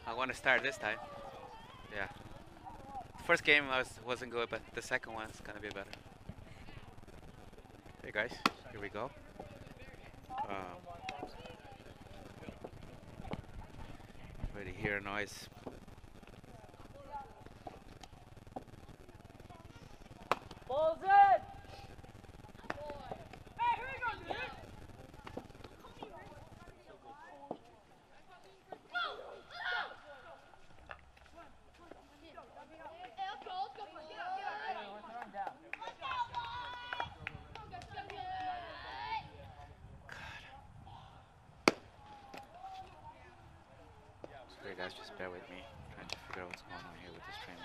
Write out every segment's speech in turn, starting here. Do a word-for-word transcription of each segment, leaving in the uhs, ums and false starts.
I want to start this time. Yeah. First game was, wasn't good, but the second one's gonna be better. Hey guys, here we go. Um, already hear a noise. Balls in! Sorry guys, just bear with me. Trying to figure out what's going on here with this training.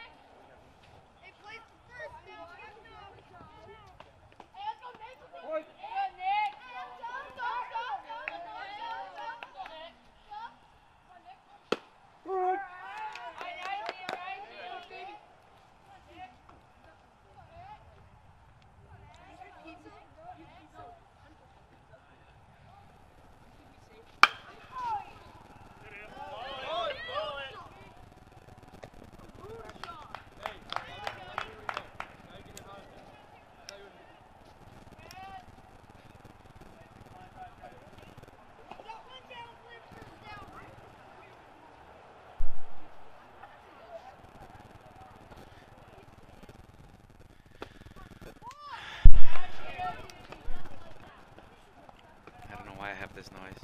I don't know why I have this noise.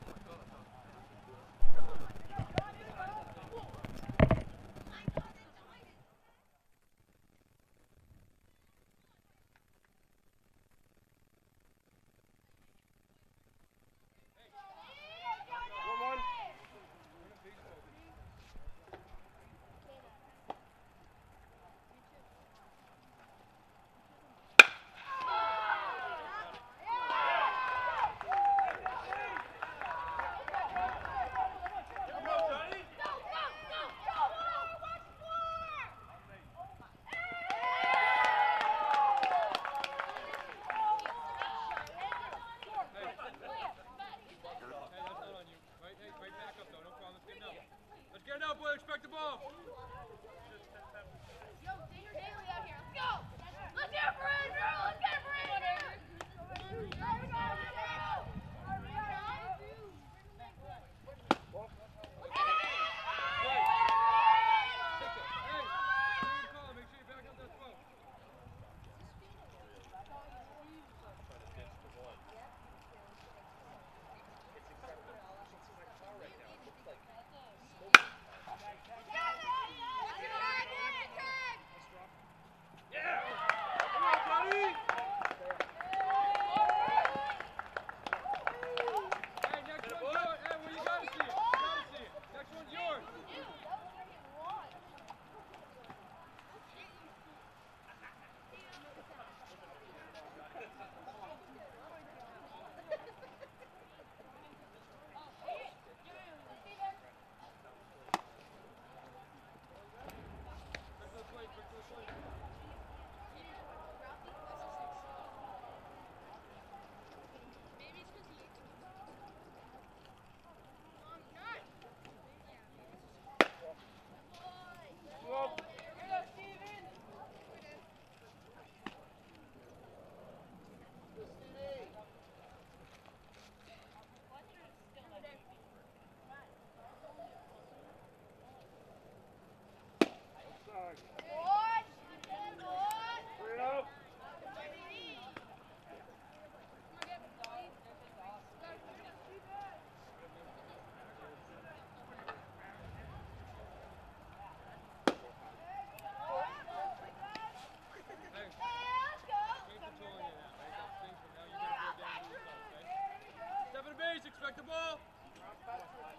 Expect the ball. Yo, Danger Daly out here. Let's go. Let's get it for Andrew. Let's get it for Andrew. Expect the ball. One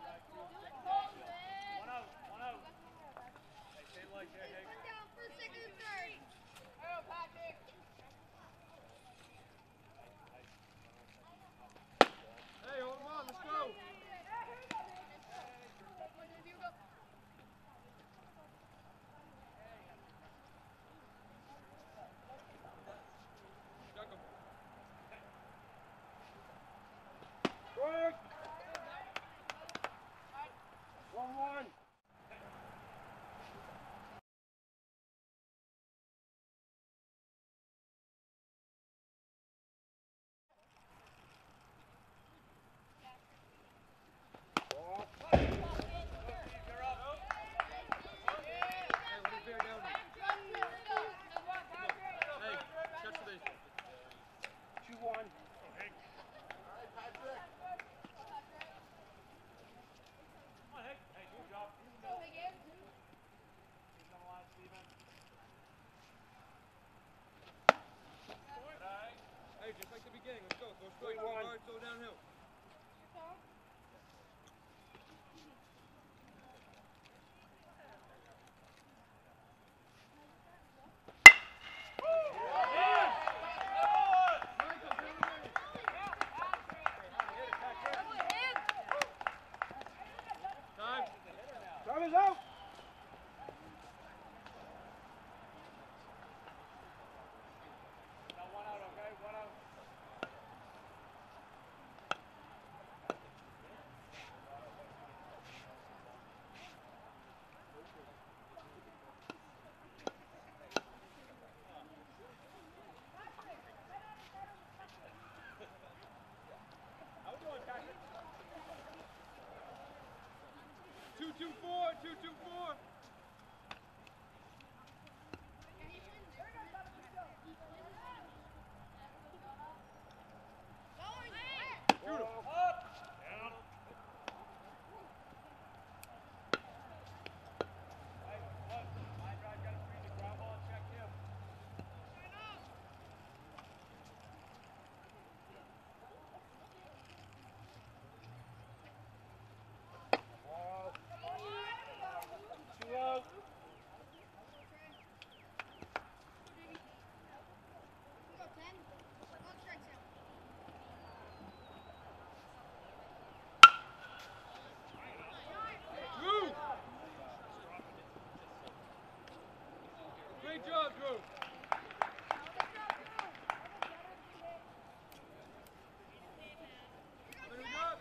out, one out. Hey, stay like that, hey. One down for second and third. Go, Patrick. Hey, hold him on, let's go. One, one. two four, two two four. Shoot him. Drew. Great job, Drew. How many we got?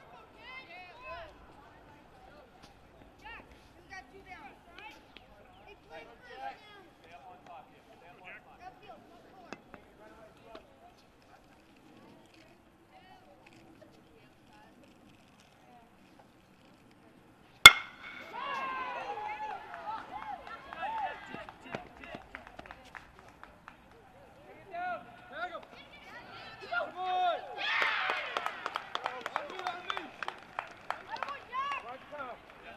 Tag him. Come on. On me, on me. Right come.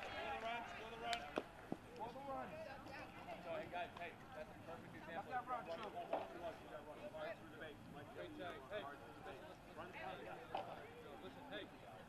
Got that run, Drew. Great tag. Hey, listen, hey.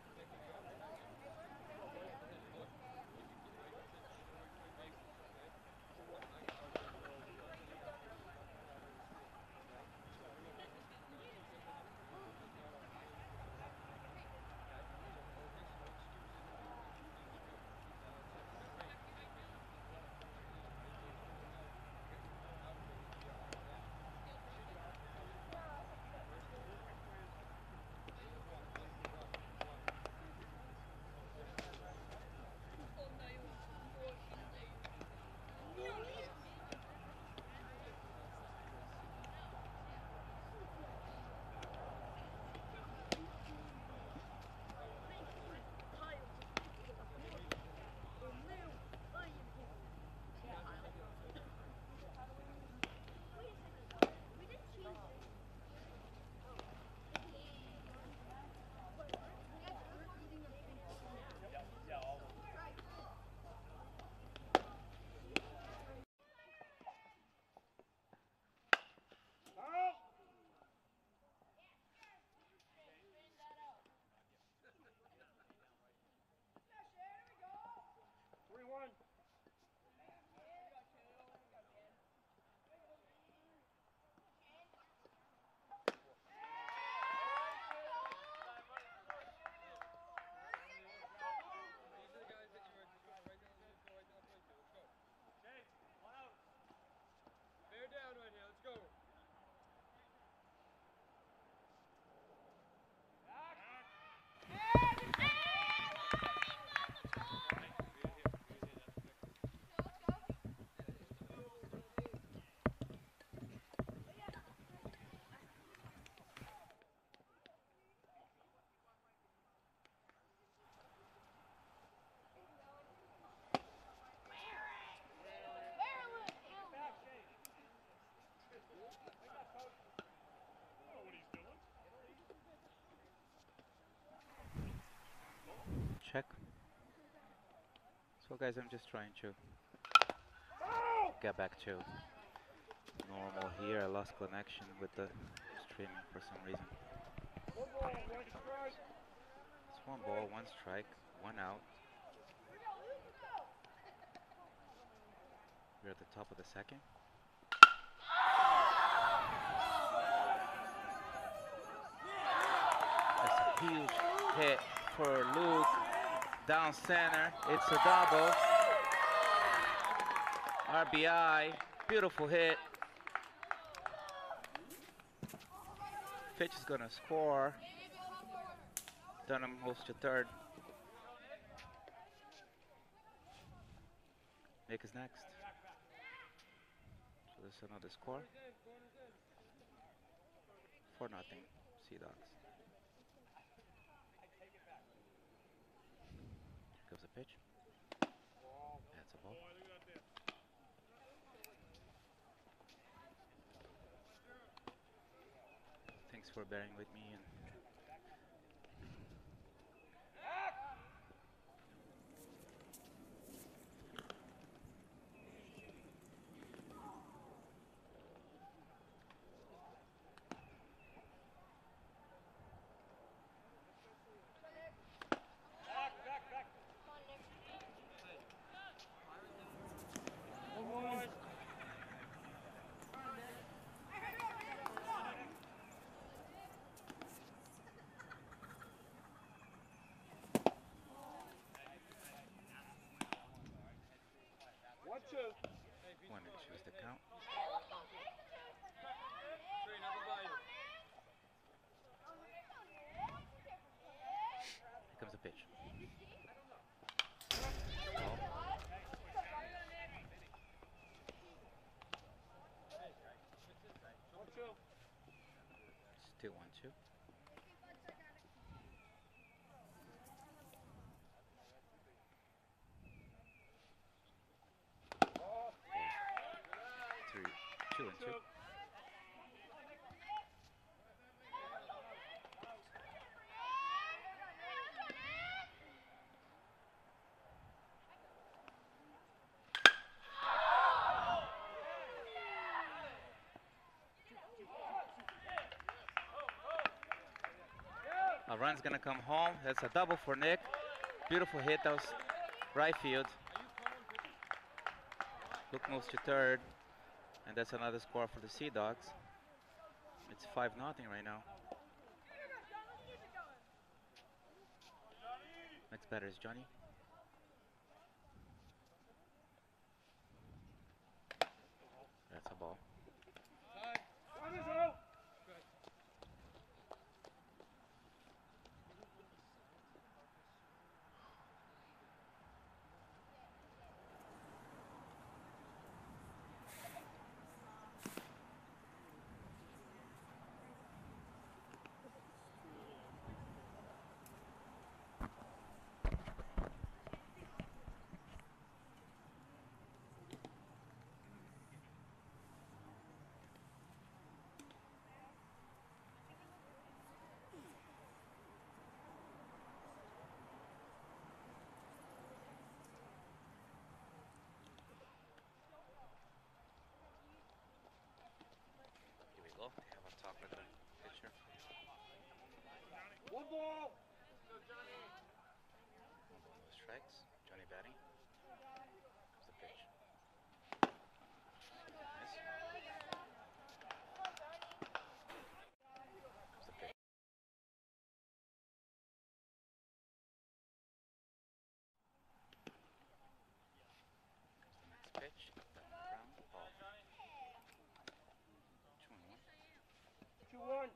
Bear down right here. Let's go. Check. So guys, I'm just trying to get back to normal here. I lost connection with the streaming for some reason. It's one ball, one strike, one out. We're at the top of the second. That's a huge hit for Luke. Down center, it's a double. R B I, beautiful hit. Fitch is gonna score. Dunham moves to third. Nick is next. So this is another score. Four nothing, Sea Dogs. Here goes the pitch. ball. Thanks for bearing with me. And One, two. wanted to choose the count. Here comes the pitch. Ball. One, two. Still one two. Ball. Three, two and two. A run's gonna come home. That's a double for Nick. Beautiful hit. That was right field. Luke moves to third, and that's another score for the Sea Dogs. It's five nothing right now. Next batter is Johnny. That's a ball. One is out. Here we go. They have a talk with the pitcher. One ball. One ball, no strikes. Johnny batting. Comes the pitch. Miss. Comes the pitch. Comes the next pitch. Down the ground. Ball. Two and one. Two, one.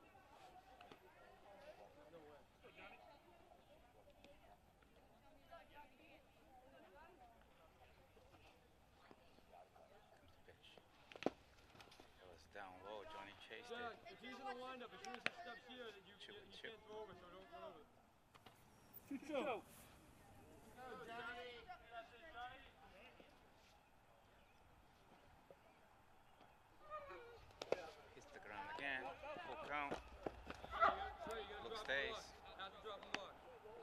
Comes the pitch. It was down low. Johnny chased it. If he's in the windup, as soon as he steps here, that you, Two you, and you two. can't throw over, so don't run over. Two, two. Hits the ground again. Full count. Trey, you gotta Luke drop stays. the block. Have to drop the block.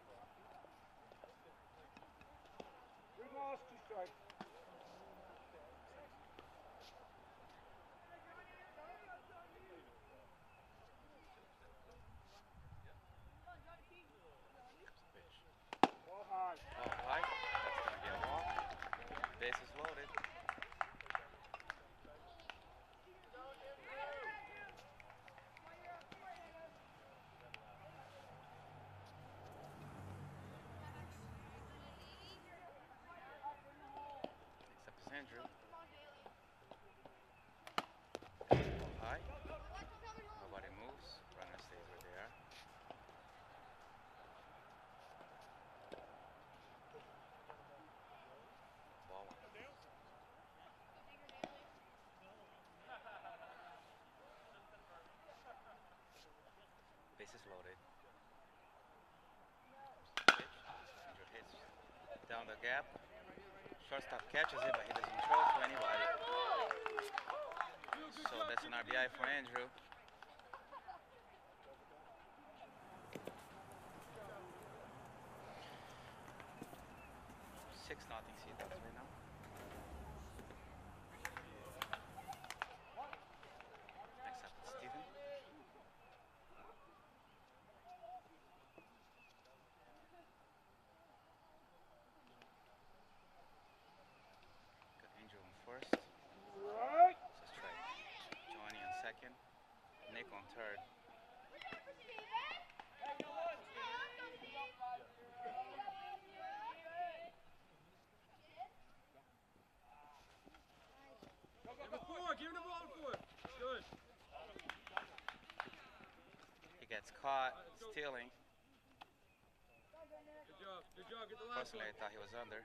Three balls, two strikes. Pitch. Ball high. Ball high. That's gonna be a walk. Bases loaded. Next up is Andrew. Ball high. Nobody moves. Runner stays where they are. Ball one. Bases loaded. Pitch. Andrew hits down the gap. Shortstop catches it, but he doesn't throw to anybody. So that's an R B I for Andrew. Six nothing Sea Dogs right now. Next up is Steven. Got Andrew on first. Right. That's strike. Johnny on second. Nick on third. Give him four. Give him the ball four. Good. He gets caught stealing. Good job. Good job. Get the last Personally, I one. thought he was under.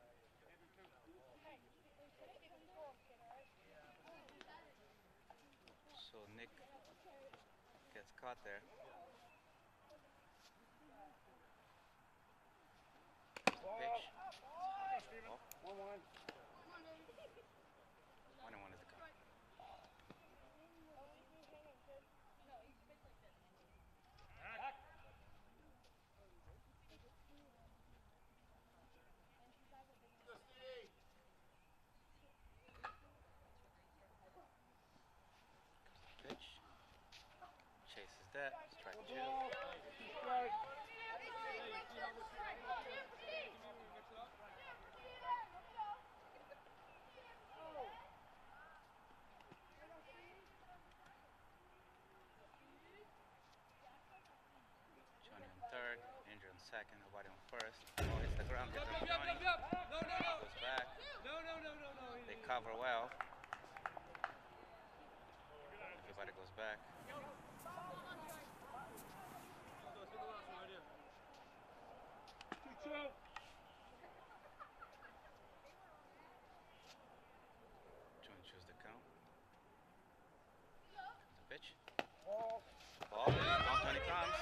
So Nick gets caught there. Pitch. Oh, One one. one and one is the count. Pitch. Chases that. Strike two. Strike. Johnny on third. Andrew on second. Nobody on first. Oh, hits the ground. Gets Yup, on yup, yup, Johnny. yup, yup. No, no, no. Goes back. No, no, no, no, no. They cover well. Everybody goes back. Let's get the last one right here. Two two. Johnny chooses the count. The pitch. Ball. Ball. Down Johnny comes.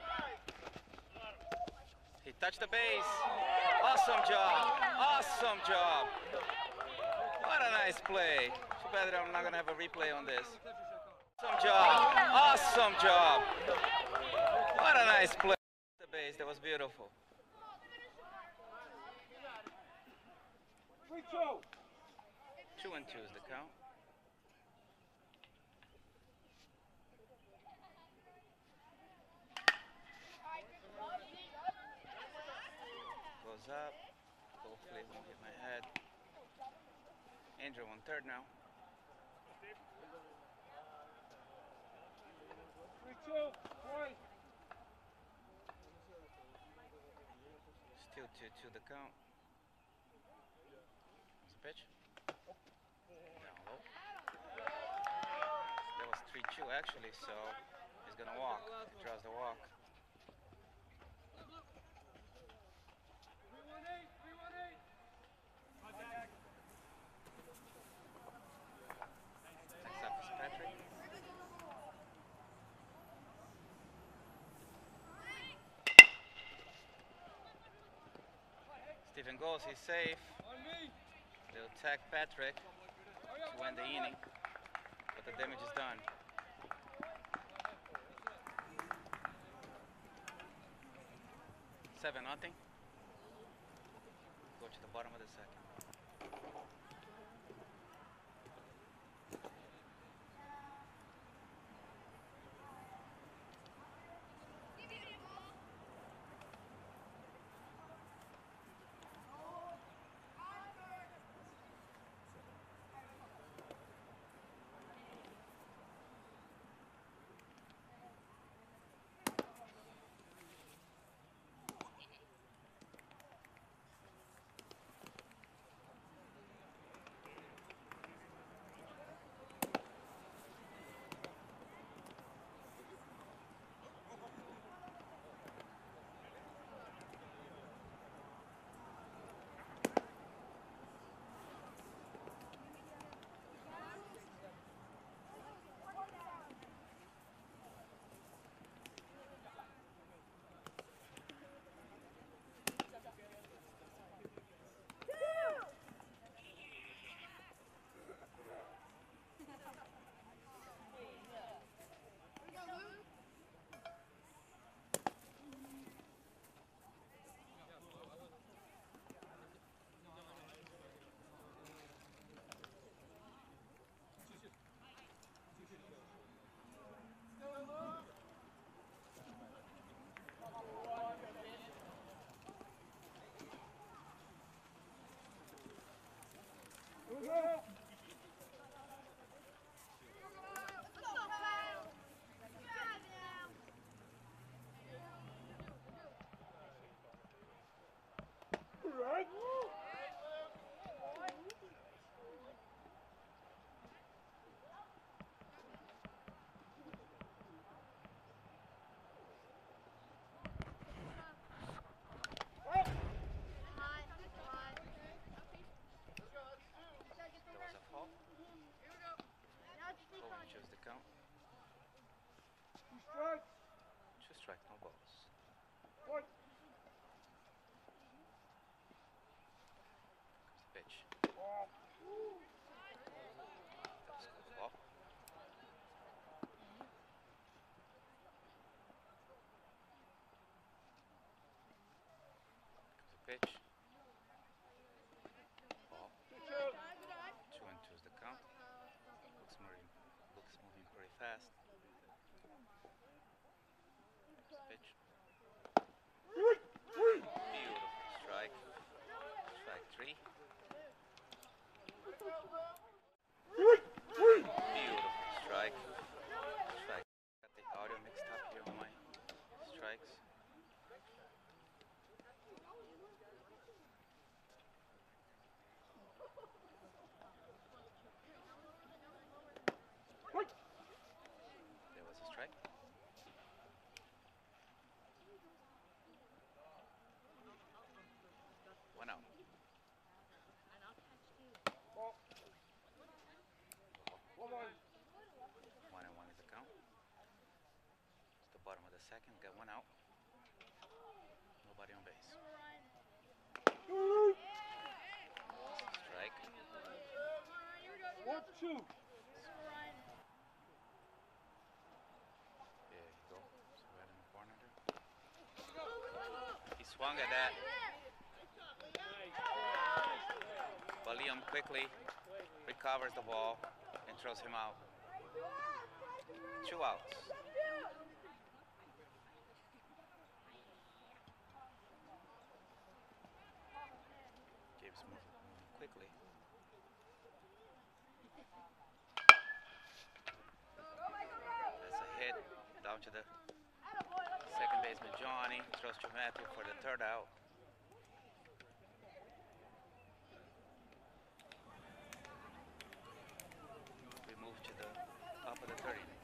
He touched the base. Awesome job. Awesome job. What a nice play. Too bad that I'm not going to have a replay on this. Awesome job. Awesome job. What a nice play. The base. That was beautiful. Three two. Two and two is the count. Goes up. Hopefully it won't hit my head. Andrew on third now. Three two. Twice. Still two two the count. There's the pitch. Down low. That was three two actually, so he's gonna walk. He draws the walk. three one eight. three one eight. Next up is Patrick. Stephen goes, he's safe. On me. They'll tag Patrick Hurry to up, win the hurry up. inning, but the damage is done. Seven nothing. Go to the bottom of the second. Bottom of the second, got one out. Nobody on base. Strike. One, two. There you go. So right in the corner there. He swung at that. But Liam quickly recovers the ball and throws him out. Two outs. James moving quickly. That's a hit down to the second baseman Johnny. Throws to Matthew for the third out. We move to the top of the third inning.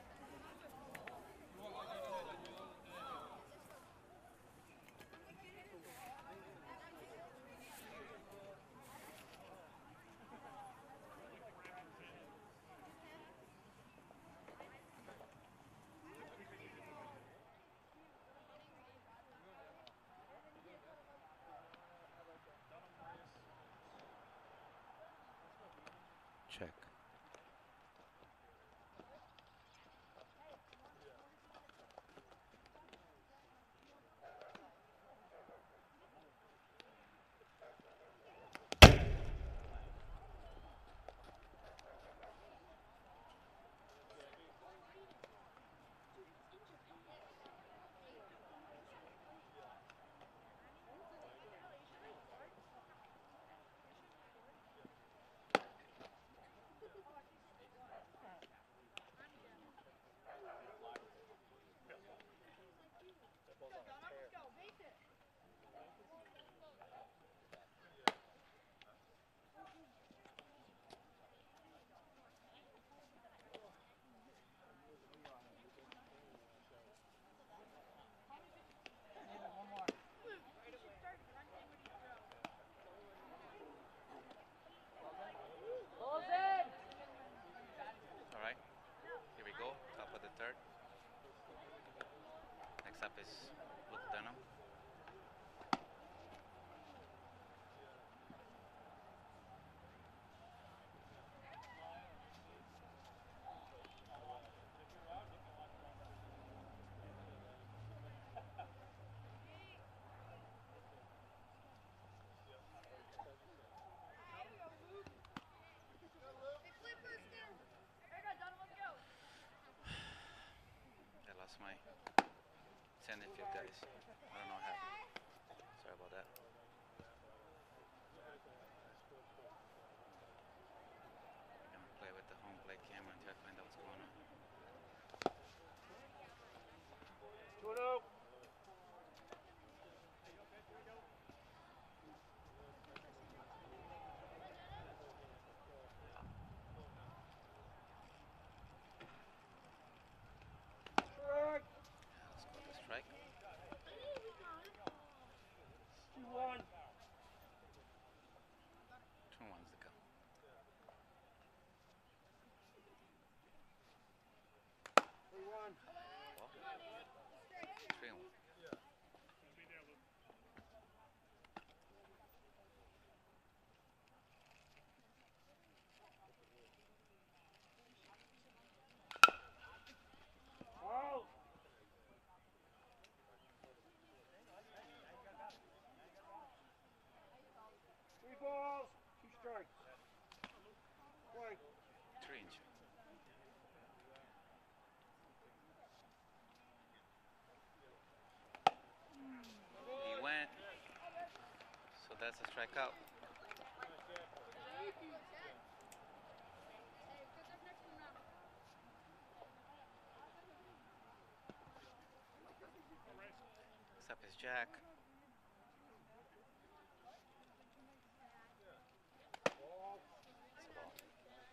Check. Balls in. All right. Here we go. Top of the third. Next up is Luke Dunham. I lost my center field, guys. I don't know what happened. Sorry about that. I'm gonna play with the home plate camera until I find out what's going on. Two and out. Strike. Let's go to strike. Two one. Two ones to go. Three one. Ball. Three and one. Out. Three balls. Two strikes. Strike. Three inch. He went. So that's a strikeout. Next up is Jack. Ball. It's a ball.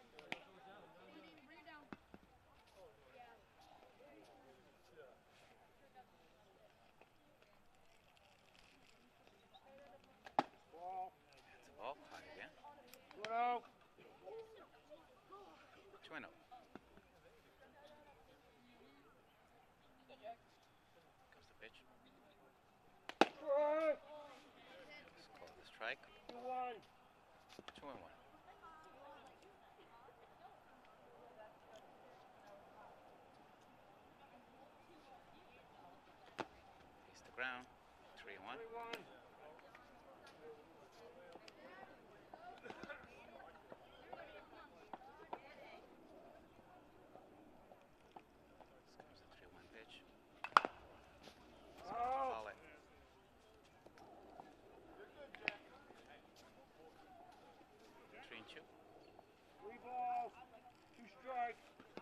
Ball. It's a ball. High again. Two and out. Two and oh. Strike. Let's call the strike. Two one. Two and one. Face the ground. Three and one. Three one. This comes the three one pitch. Out. Call it. Three and two. Three balls. Two strikes.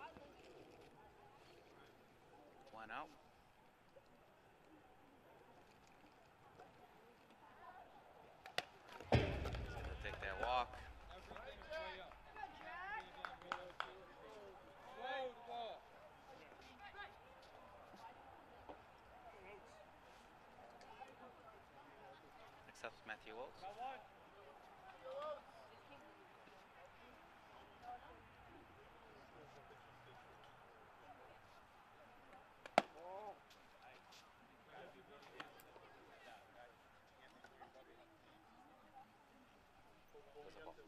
One out. He's gonna take that walk. Slow the ball. Next up is Matthew Wilkes. Ball. There's a ball.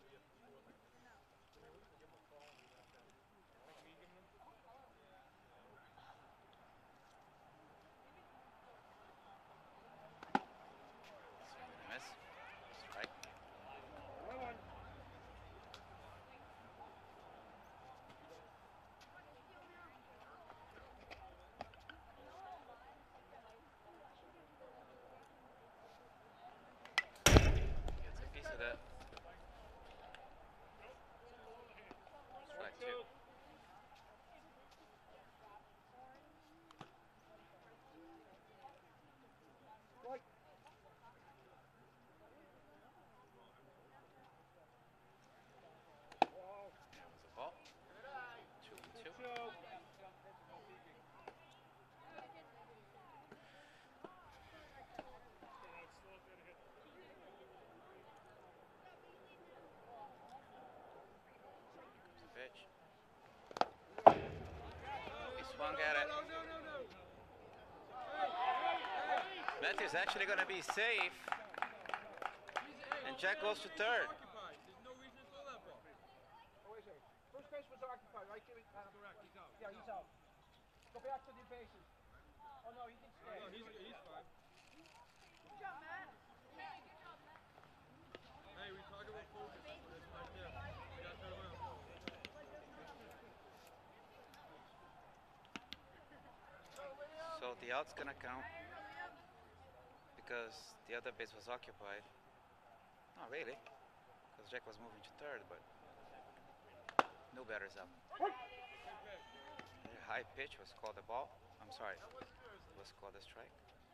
Swing and a miss. Strike. One one. Gets a piece of that. Strike two. Strike. Ball. There's a ball. Two and two. Two. There's a pitch. He swung at it. No, no, no, no. Matthew's actually going to be safe. And Jack goes to third. Occupied. There's no reason to throw that ball. Oh, wait a second. First base was occupied, right? Give it, uh, Correct, he's out. yeah, he's out. Go back to the bases. Oh, no, he can stay. No, he's, he's fine. Good job, Matt. Good job, Matt. Hey, we talk about focus. That's right there. We got to turn around. So the out's going to count because the other base was occupied. Not really, because Jack was moving to third, but no batter's up. The high pitch was called a ball. I'm sorry, was called a strike.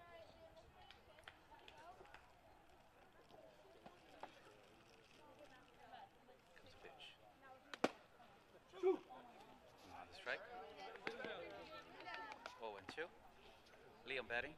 Comes pitch. Another strike. oh and two. Liam batting.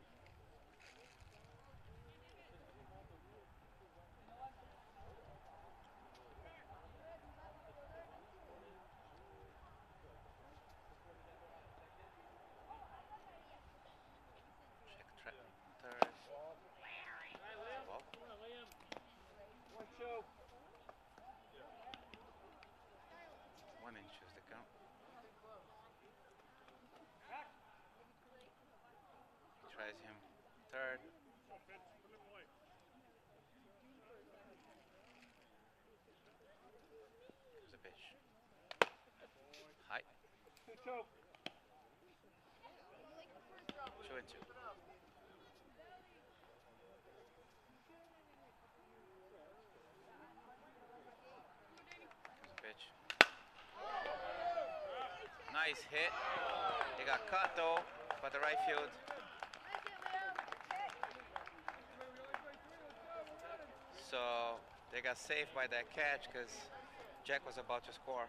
Check trap. Third. Ball. One, two. One inch is the count. He tries him third. Here's a pitch. High. Two, two. Two and two. Here's a pitch. Nice hit. He got cut though by the right field. So they got saved by that catch because Jack was about to score.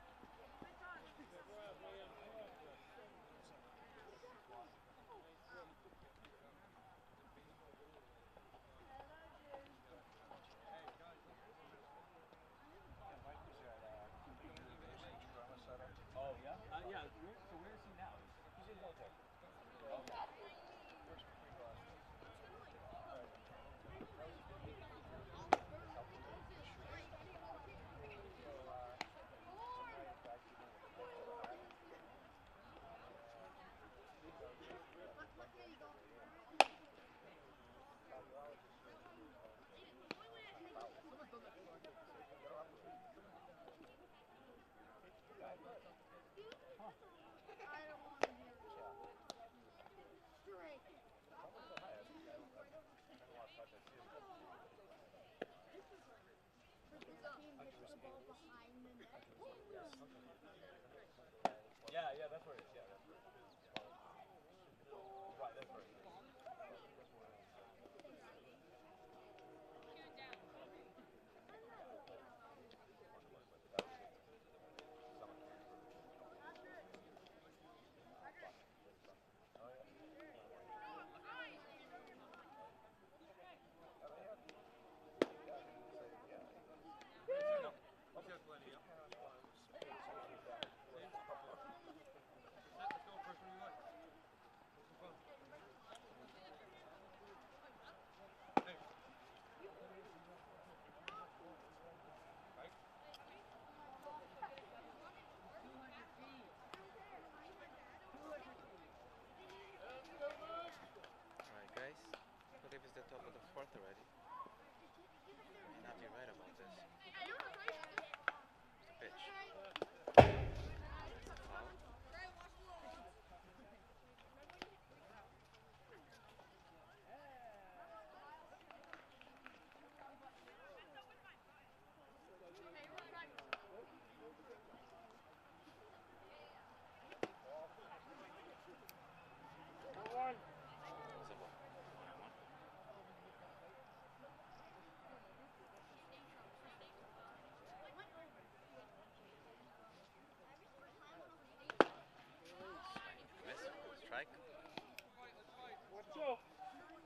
Oh, yeah? Uh, yeah. Where, so where is he now? He's in military. Okay.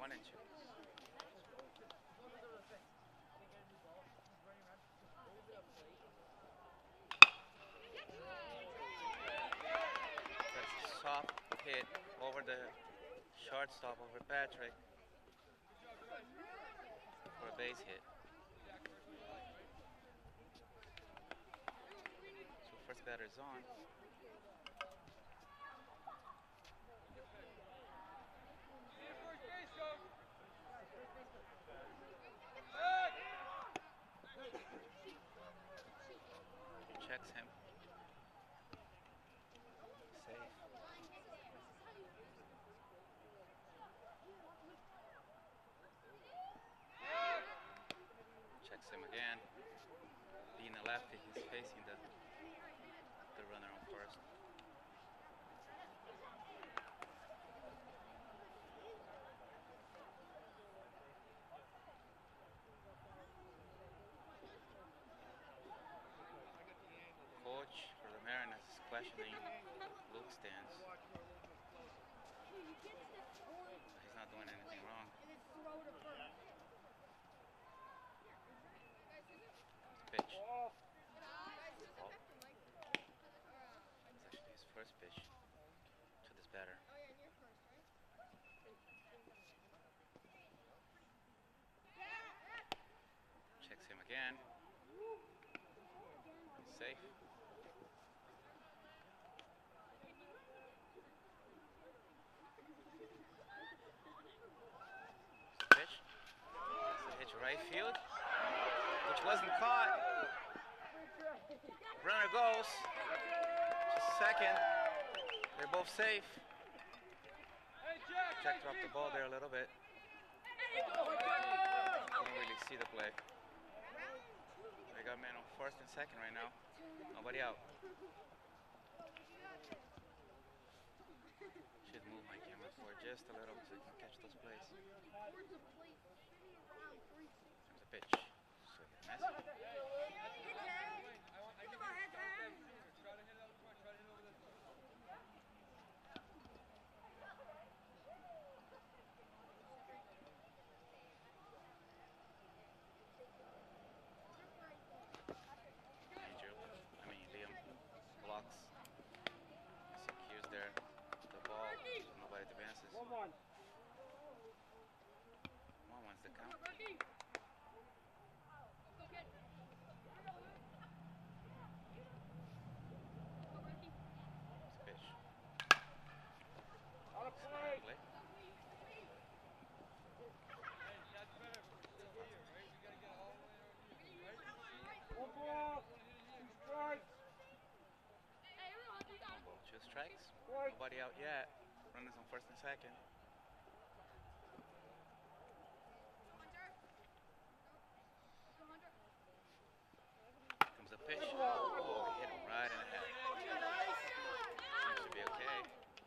One and two. That's a soft hit over the shortstop, over Patrick, for a base hit. So first batter's on. Checks him. Safe. Checks him again. Being a lefty, he's facing the the runner on first. Coach for the Mariners is questioning Luke's stance. He's not doing anything wrong. Pitch. Ball. It's actually his first pitch to this batter. Checks him again. He's safe. Pitch. It's a hit to right field, which wasn't caught. Runner goes to second. They're both safe. Jack dropped the ball there a little bit. Couldn't really see the play. They got men on first and second right now. Nobody out. Should move my camera forward just a little so you can catch those plays. There's a pitch. So message. I mean, Liam blocks, secures there the ball, so nobody advances. One one. One one's the count. Pitch. On a play. Play. One ball. Two strikes. One ball, two strikes. Strike. Nobody out yet. Runners on first and second. Comes a pitch. Oh, he hit him right in the head. Seems to be okay.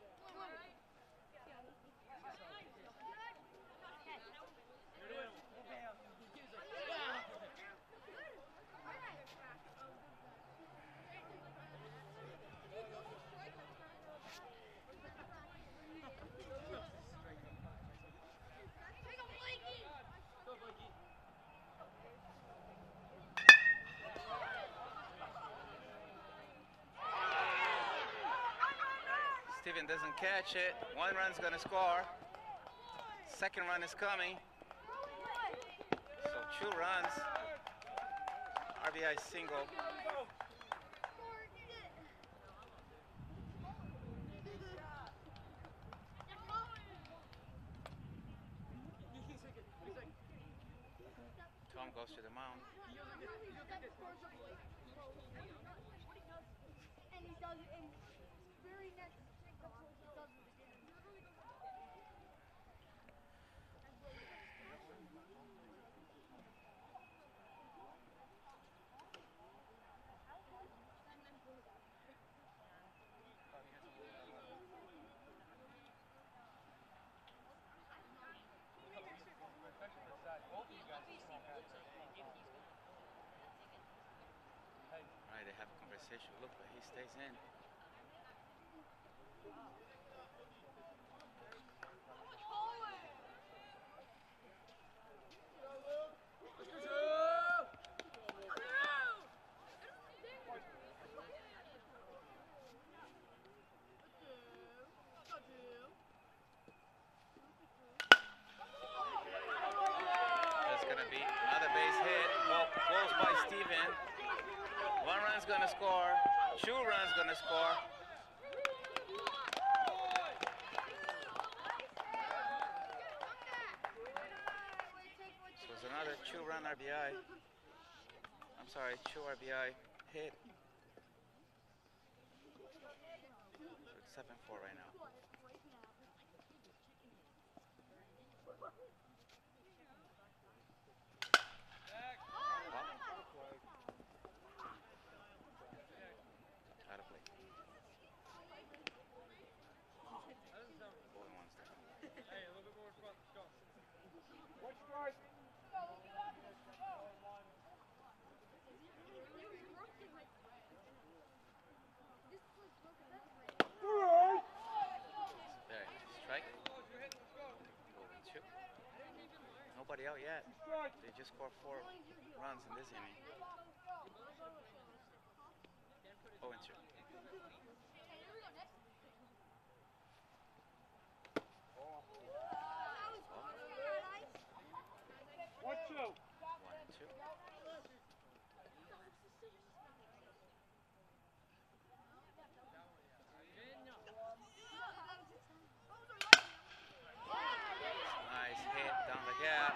Steven doesn't catch it. One run's gonna score. Second run is coming. So two runs. R B I single. Tom goes to the mound. And he does it in very next. That's what he does with the game. Right, they have a conversation. Look, but he stays in. Goals by Steven. One run's gonna score. Two runs gonna score. So it's another two-run R B I. I'm sorry, two R B I hit. So it's seven four right now. Out of play. Ball in one step. Hey, a little bit more in front. Let's go. One strike. There, strike. Ball in two. Nobody out yet. They just scored four runs in this inning. Oh, and two. One, two. One and two. Nice hit down the gap.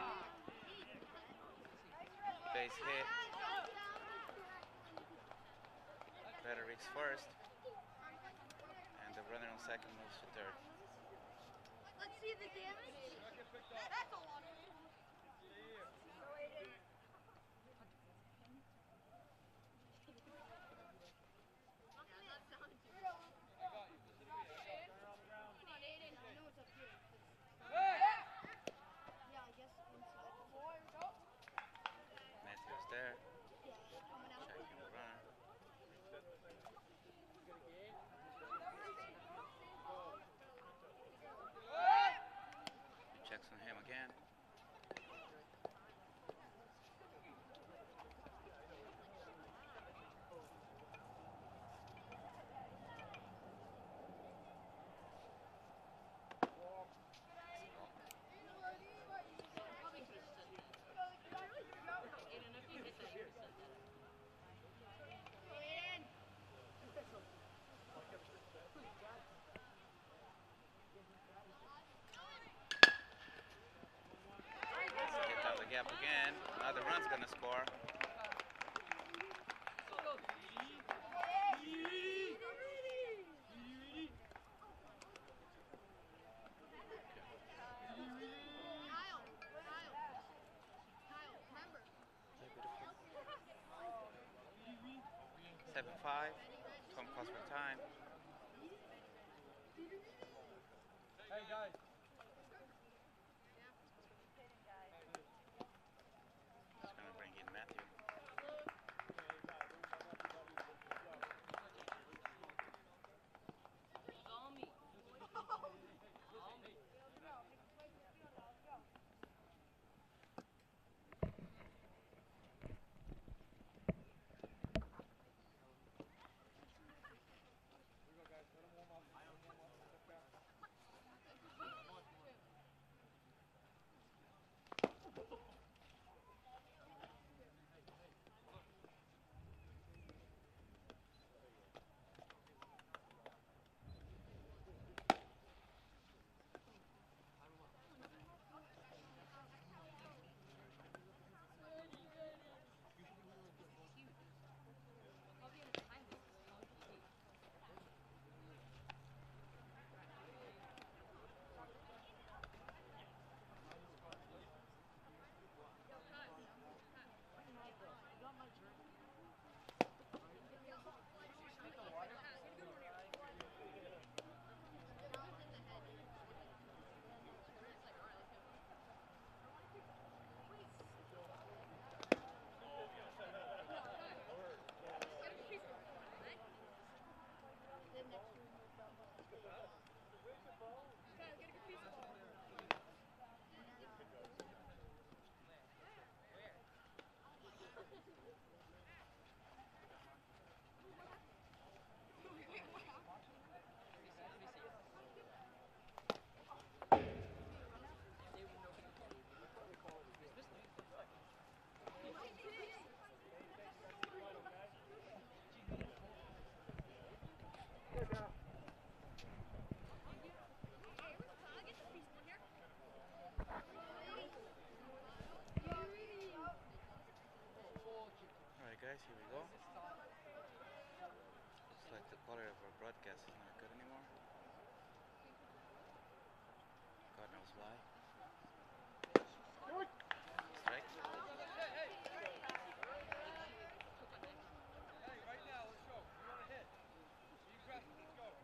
Base hit. Fredericks first. And the runner on second moves to third. Let's see the damage. That's a lot. Matthews there. Checking the runner. Checks on him again. Hit down the gap again. Now the run's gonna score. seven five. Tom calls for time. Hey, guys. Just gonna bring in Matthew. Here we go, guys. Let him warm up. Let him warm up. Step back. guys, here we go. Looks like the quality of our broadcast is not good anymore. God knows why. Strike. Hey, right now, let's go. You want to hit. Be aggressive. Let's go.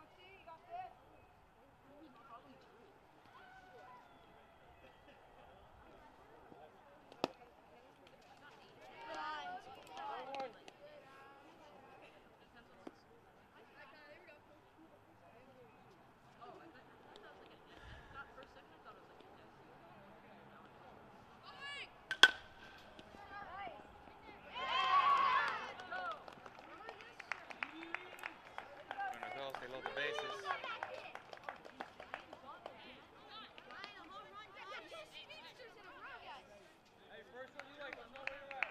Runner goes, they load the bases. Hey, first one you like. Let's know where you're at.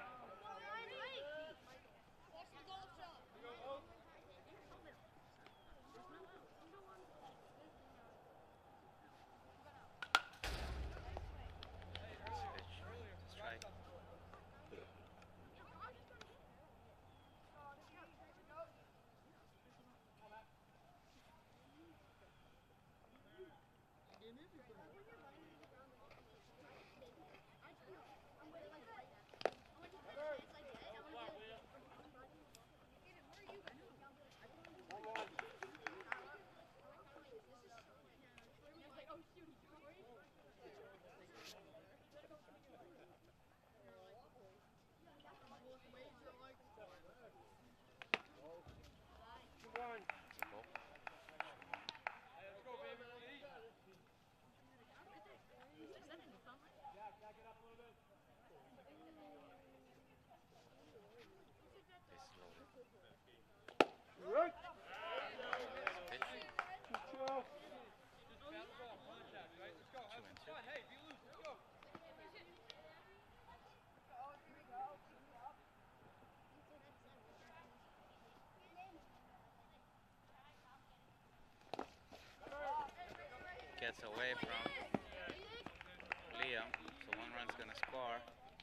You go, Oak. Pitch. Strike. One. It's a ball. Hey, let's go, baby. We're gonna eat. Jack, back it up a little bit. Bases loaded. Right. Pitch. Just bat the ball. Contact, right? Let's go. Have Two and some two. fun. Hey, be loose. Let's go. Gets away from Liam, so one run's gonna score.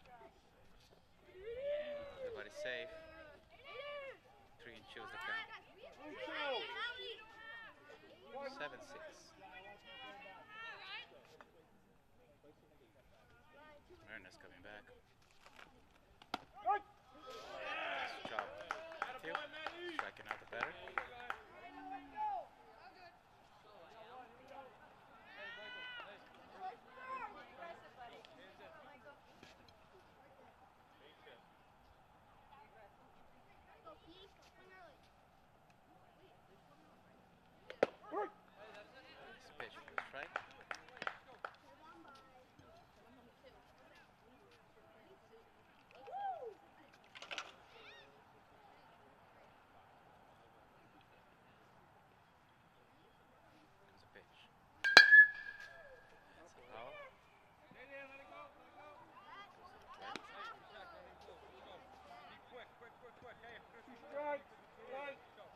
Everybody's safe. Three and choose the count. Seven six. Ernest coming back. Nice job. Matthew. Striking out the better. Nice pitch for the strike. Comes a pitch. That's a foul. Hey, there, let it go. Let it go. Goes to the plate. Jack, let it go. Let's go. Be quick, quick, quick, quick. Hey, if we're gonna be strike, strike. Let's go.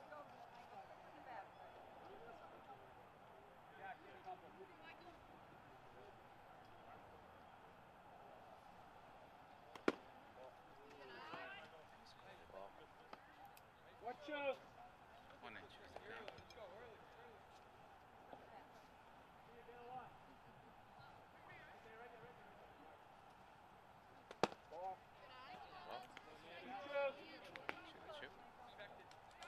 Jack, get a couple. Score the ball. Watch out. One and choose the count. Let's go. Early, early. Ball. Ball. Shoot. Shoot and shoot. Expected.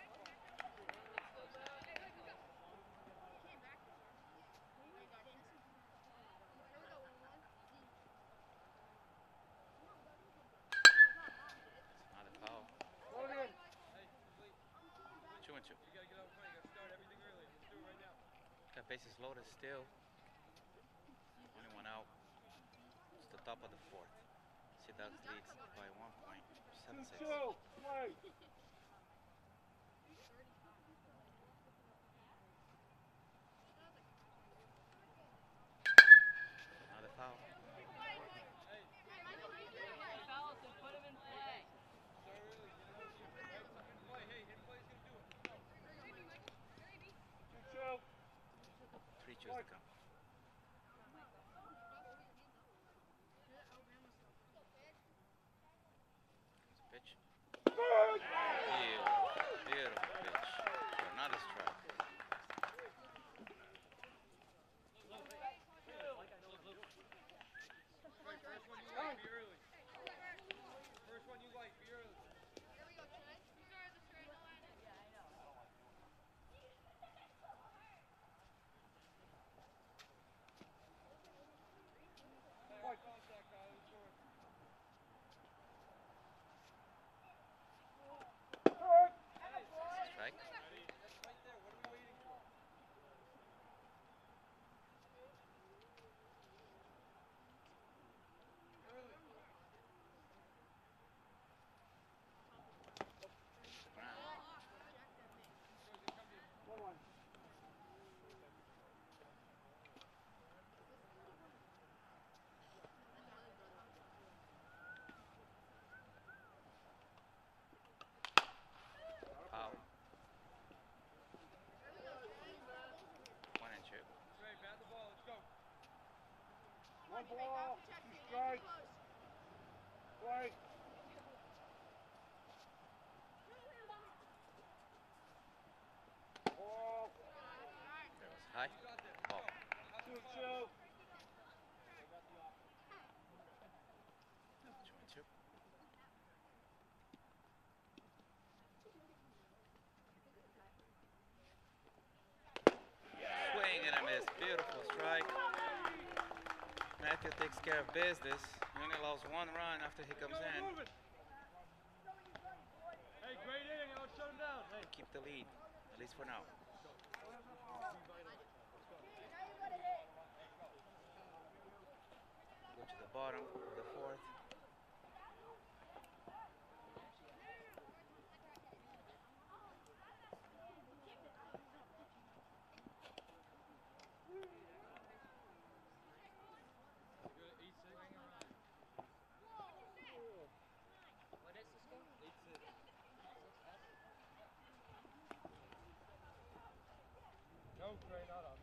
Another foul. Logan. Hey, Lee, Two and two. you gotta get out front. You gotta start everything early. Let's do it right now. Got bases loaded still. Only one out. It's the top of the fourth. Sea Dogs leads by one point. Seven six. Two, play. Another foul. Hey, Fellas, put him in play. start early. Hey, hit play. Hey, hit play's gonna do it. Let's go. Two, two. Three choose the count. Pitch. Strike. Strike. Ball. That was high. Ball. Two, two. Two and two. Swing and a miss. Beautiful strike. Matthew takes care of business. He only allows one run after he comes in. Move it. Hey, great inning. I'll shut him down. Hey. Keep the lead, at least for now. Go to the bottom of the fourth. No, Gray, not up.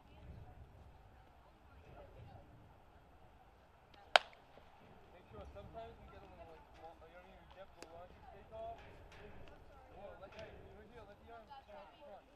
Make sure sometimes we get a little like small, you know, you get the launch stay tall. Whoa, let, hey, right here, let the arms come out the front.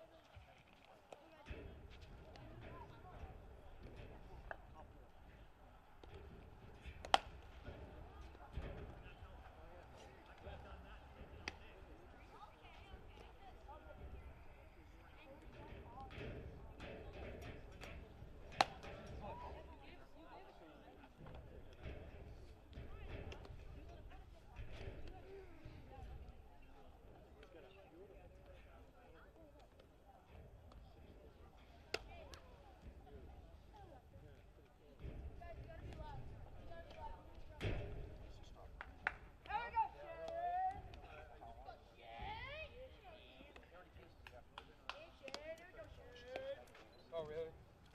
Oh, really?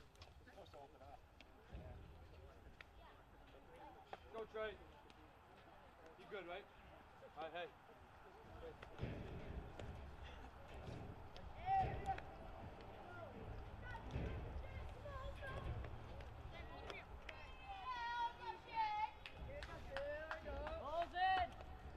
Go, Trey. You good, right? All right, hey. Balls in.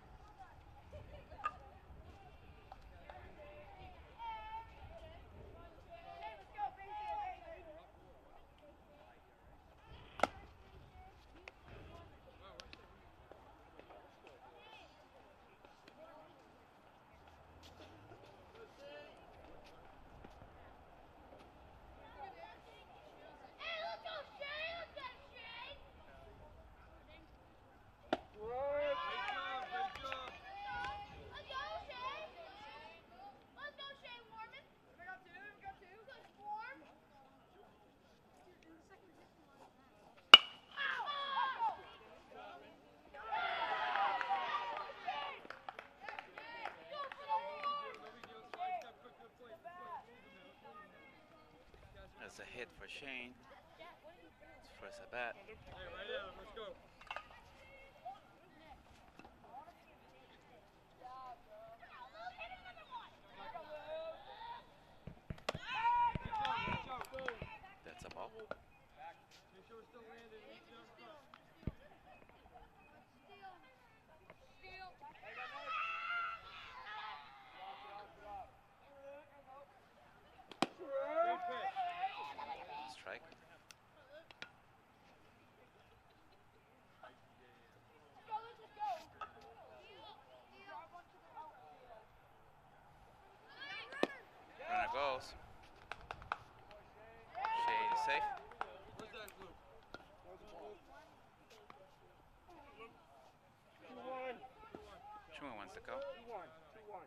Strike. Great job, great job. That's a hit for Shane. It's first at bat. Hey, right at him, let's go. That's a ball. Make sure it's still landing. Reach down front. Great pitch. Strike. Runner goes. Shane is safe. Where's that glue? Two, one. Truman wants to go. Two, one. Two, one.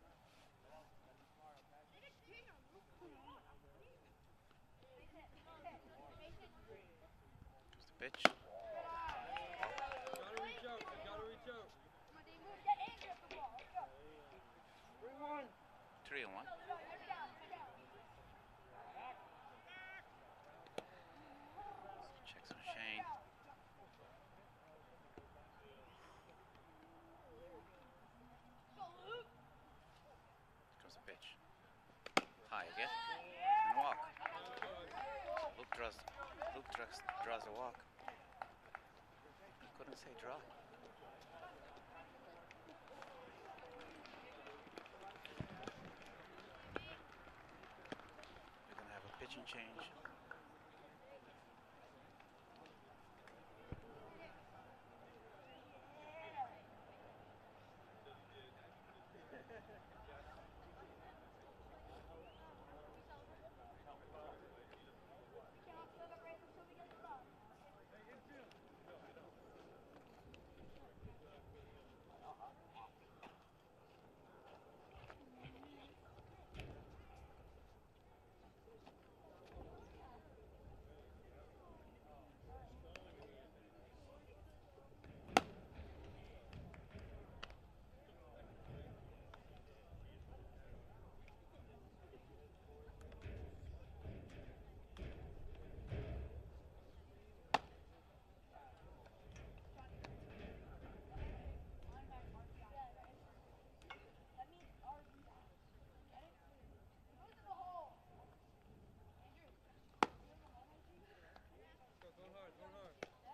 Here's the pitch. Gotta reach out, you gotta reach out. Three, one. Three and one. Checks on Shane. Comes the pitch. High again. And walk. Luke draws. Luke draws, draws a walk. gonna say draw. We're gonna have a pitching change. Go, going hard, going hard.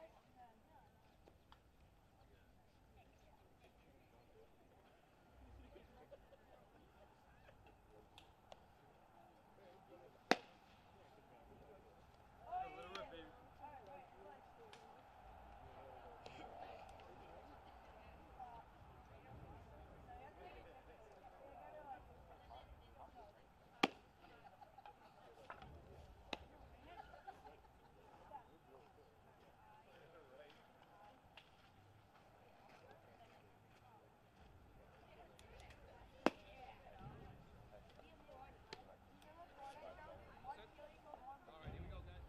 Go, let it rip, baby. Alright, here we go, guys.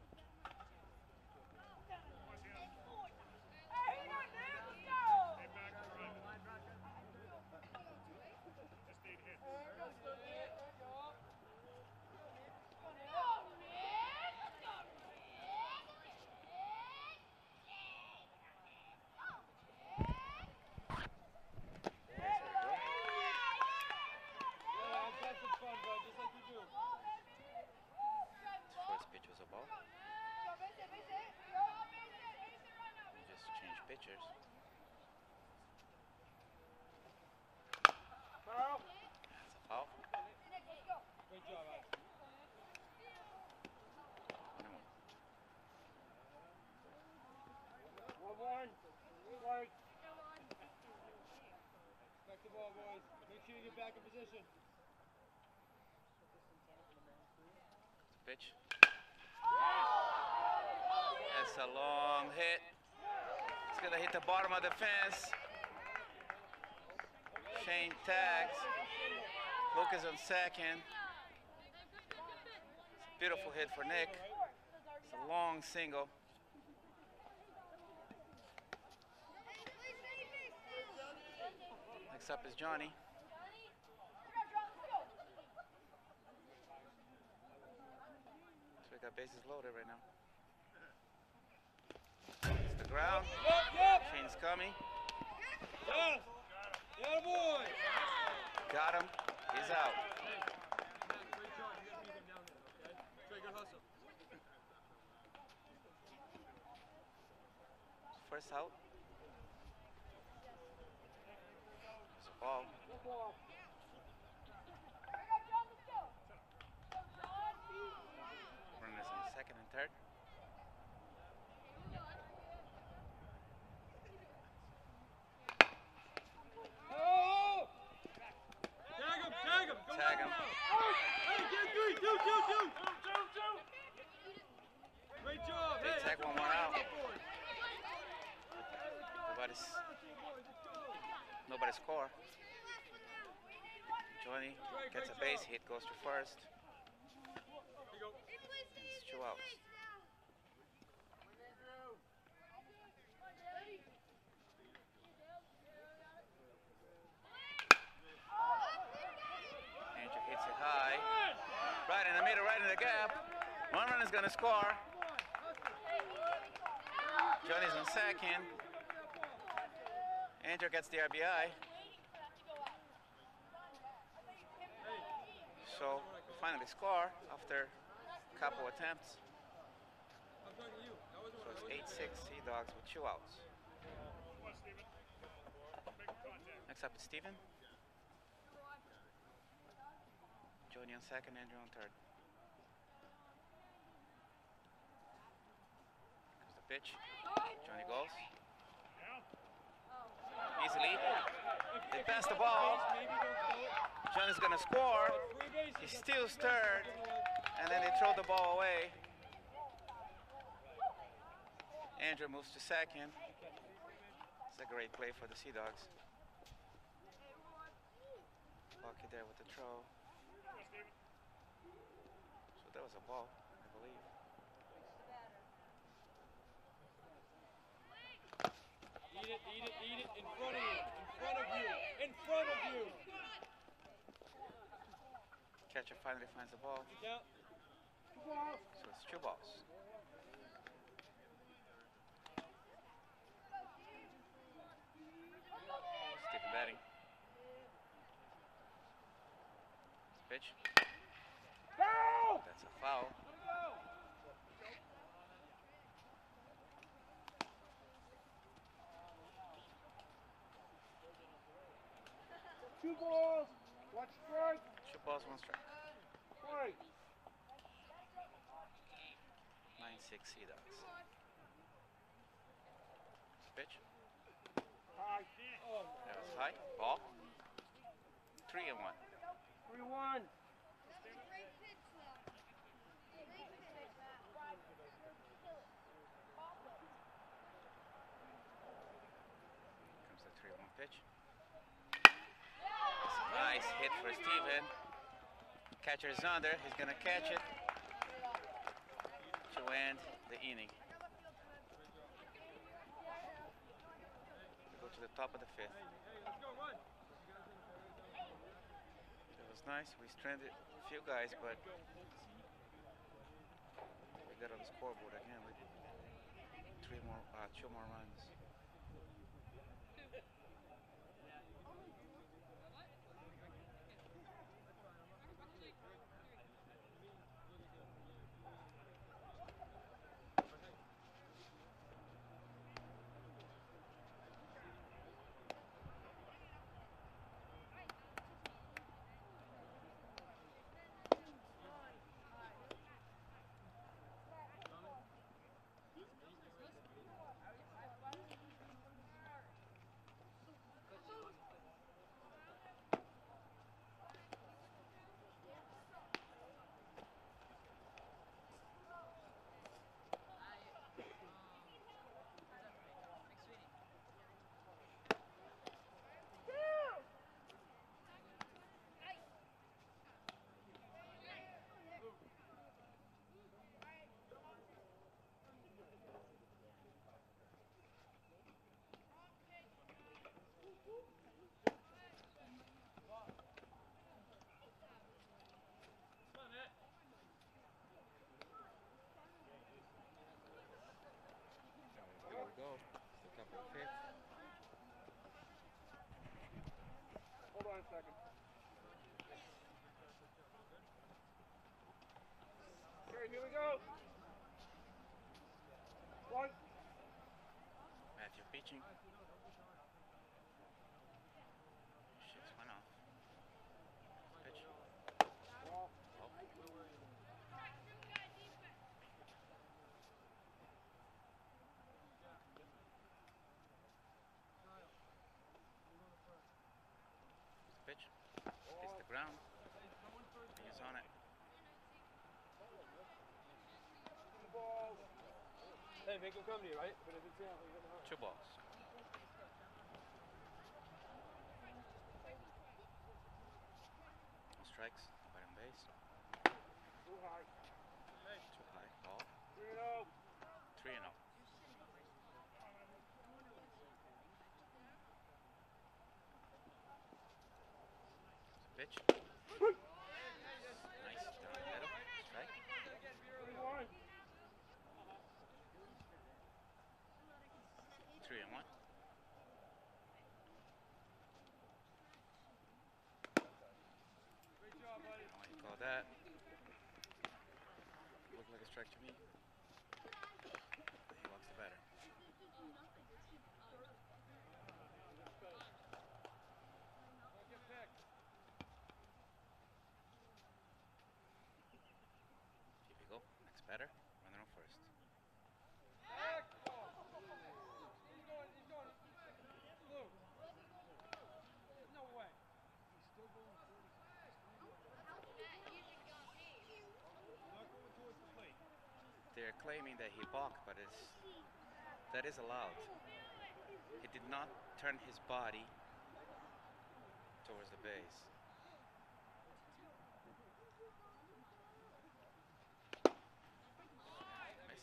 Yeah, have some fun, bud, just like you do. His first pitch was a ball. We just changed pitchers. Carl. That's a foul. Great job, Alex. twenty-one. One, one. Strike. Back the ball, boys. Make sure you get back in position. Pitch. That's a long hit. It's gonna hit the bottom of the fence. Shane tags. Lucas on second. It's a beautiful hit for Nick. It's a long single. Next up is Johnny. So we got bases loaded right now. It's the ground. Yep, yep. Shane's coming. Yes. Yeah, boy. Got him. He's out. Matt, great job. You gotta beat him down there, okay? Trey, good hustle. First out. It's a ball. Good ball. Runners on second and third. Oh! Tag him, tag him. Go Tag right him. now. Hey, get three, two, two, two. Two, two, two. Great job. They Hey, tag one more out. boys. Nobody's, nobody score. Johnny gets a base hit, goes to first. Here you go. It's two outs. Andrew hits it high. Right in the middle, right in the gap. One run is gonna score. Johnny's on second. Andrew gets the R B I. So we finally score after a couple attempts. I'm talking to you. That wasn't So what it's I was eight six Sea Dogs with two outs. Looks up at Steven. Jody on second, Andrew on third. Here's the pitch. Johnny goes. Easily. They pass the ball. Johnny's gonna score. He steals third. And then they throw the ball away. Andrew moves to second. It's a great play for the Sea Dogs. Lucky there with the throw. So that was a ball, I believe. Eat it, eat it, eat it in front of you. In front of you. In front of you. Catcher finally finds the ball. Yeah. So it's two balls. Stephen batting. Pitch. That's a foul. Two balls. One strike. Two balls, one strike. Strike. nine six Sea Dogs. Pitch. High. That was high. Ball. Three and one. Three one. Great pitch, though. Great pitch. Comes the three one pitch. Nice hit for Steven. Catcher is under. He's gonna catch it to end the inning. We go to the top of the fifth. That was nice. We stranded a few guys, but we got on the scoreboard again with three more, uh, two more runs. There we go. The top of the fifth. Hold on a second. Okay, here we go. One. Matthew pitching. Shits went off. Pitch. Ball. Oh. Pitch. Hits the ground. He's on it. Two balls. Hey, make him come to you, right? But if it's out, you're gonna hurt. Two balls. No strikes. Nobody on base. Too high. Too high. Ball. Three and oh. Three and oh. Pitch. Nice. Down the middle. Strike. Three one. Three and one. Great job, buddy. What do you call that? Looked like a strike to me. He walks the batter. They're claiming that he balked, but it's, that is allowed. He did not turn his body towards the base. Miss.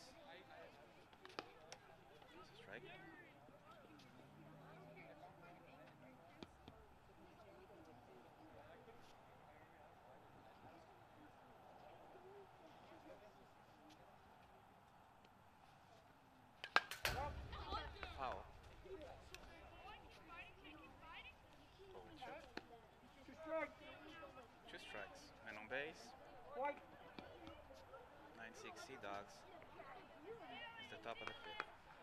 It's a strike. Foul. Over two. Two strikes. Two strikes. Man on base. White. nine six Sea Dogs. It's the top of the fifth.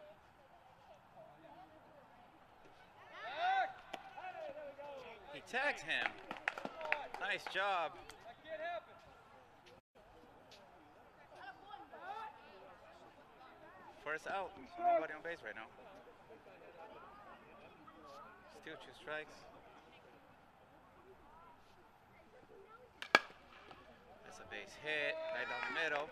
He tags him. Nice job. That can't happen. First out. Nobody on base right now. Still two strikes. That's a base hit. Right down the middle.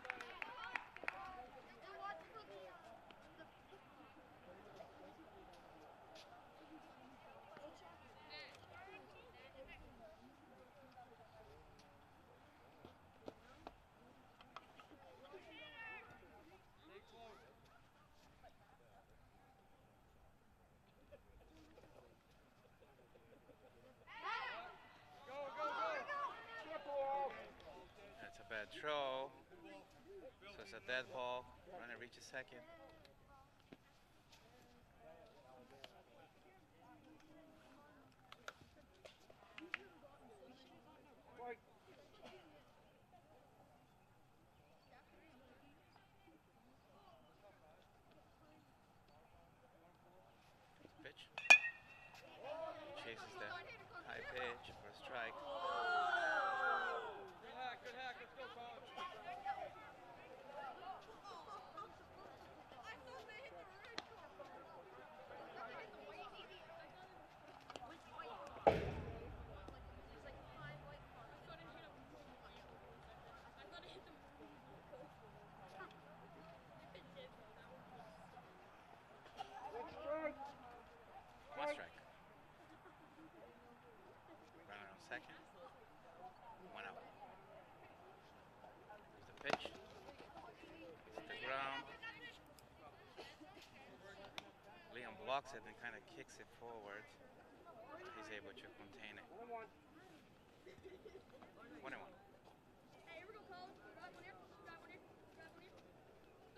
That's a bad throw. So it's a dead ball. Runner reaches second. White. Pitch. Chases the high pitch for a strike. Good hack, good hack. Let's go, Colin. Next strike. One strike. Runner on second. One out. Here's the pitch. Hits the ground. Liam blocks it and kind of kicks it forward. He's able to contain it. One and one. One and one. Hey, here we go, Colin. Grab one here. Grab one here. Grab one here. Go.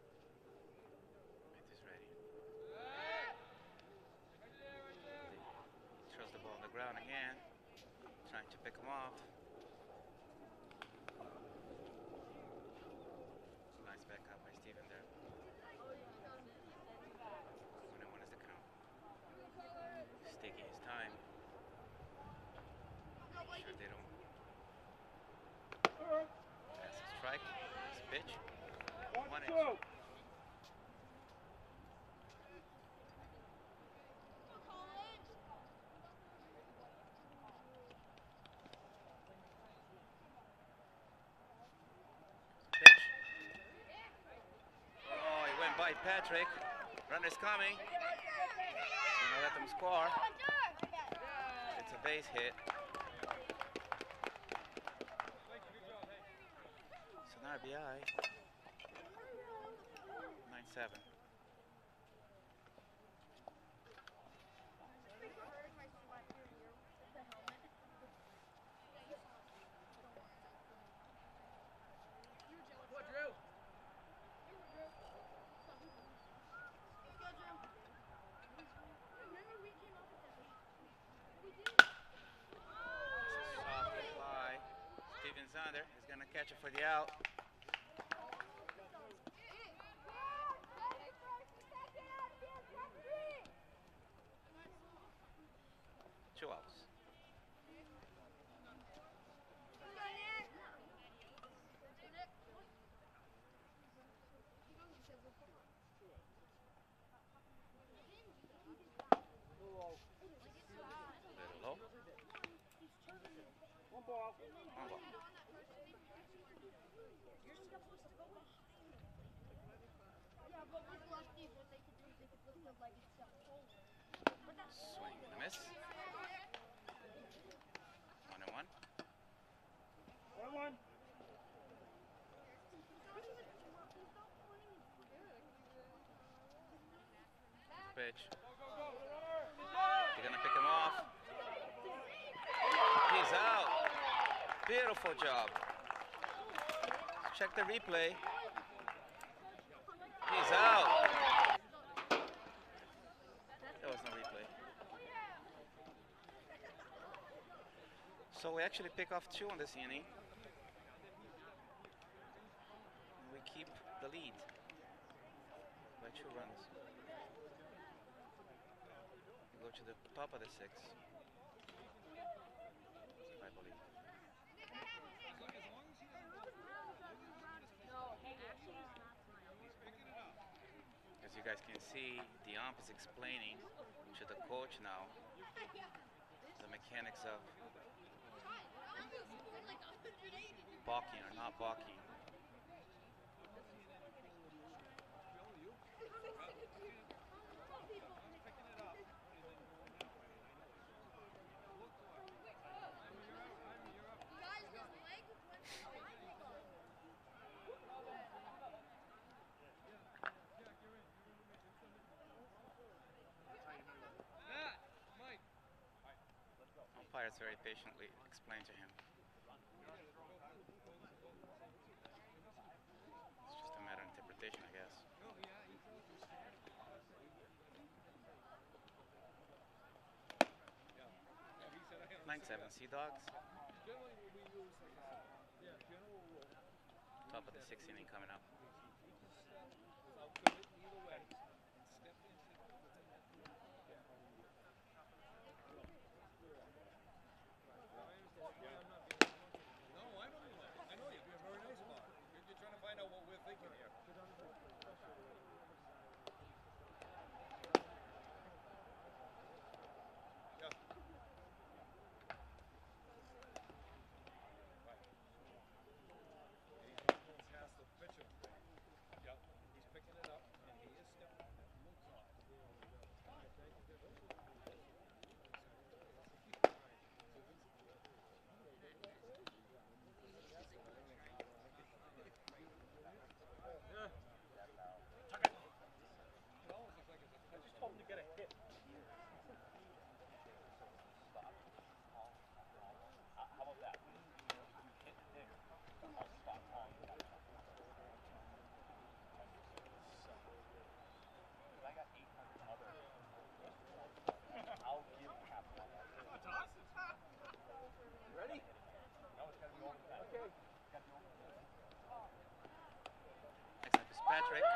It is ready. Right there, right there. He throws the ball on the ground again. Trying to pick him off. Nice backup by Steven there. One and one is the count. He's taking his time. Sure they don't. That's a strike. Nice pitch. One, One two. inch. Pitch. Oh, he went by Patrick. Runner's coming. Gonna let them score. It's a base hit. Thank you, good job. Hey. It's an R B I. nine seven. What, Drew? Soft fly. Steven Zander is going to catch it for the out. Two outs. Little low. One ball. One ball. but with lefty, what they could do is they could lift their leg and step forward. Swing and a miss. One and one. One, one. Pitch. They're gonna pick him off. He's out. Beautiful job. Check the replay. He's out. There was no replay. So we actually pick off two on this inning. We keep the lead by two runs. We go to the top of the sixth, I believe. As you guys can see, the ump is explaining to the coach now the mechanics of balking or not balking. Umpires very patiently explain to him. It's just a matter of interpretation, I guess. Nine seven Sea Dogs. Top of the sixth inning coming up. Patrick.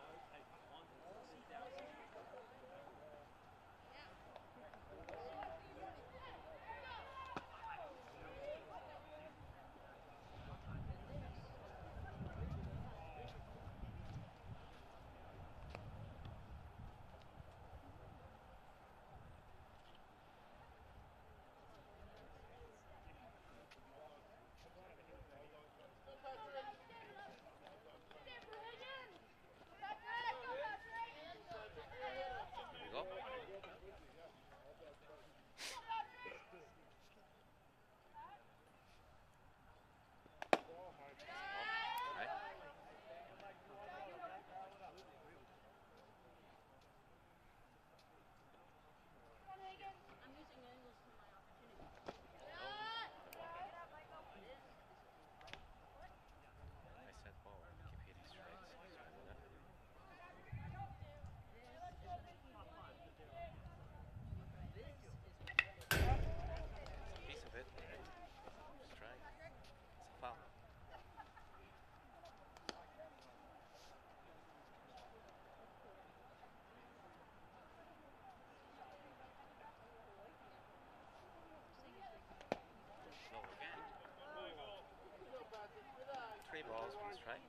Three balls, one strike.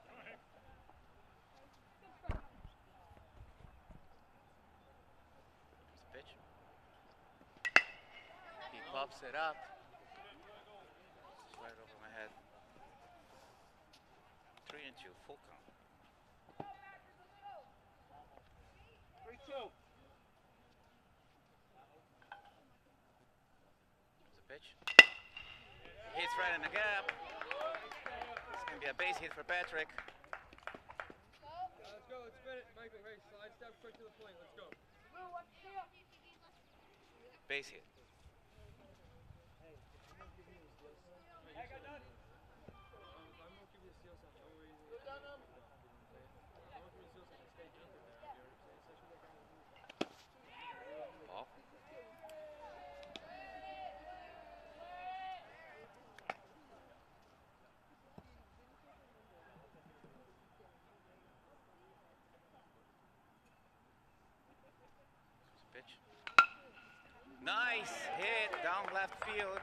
Pitch. He pops it up. It's right over my head. Three and two, full count. two. There's a pitch. Hits right in the gap. It's going to be a base hit for Patrick. Let's go, let's spin it. Michael, hey, slide step quick to the plate. Let's go. Base hit. Hey, got done. I won't give you a steal sign. Don't worry. I won't give you a steal sign. Stay jumping there. Ball. Pitch. Nice hit down left field.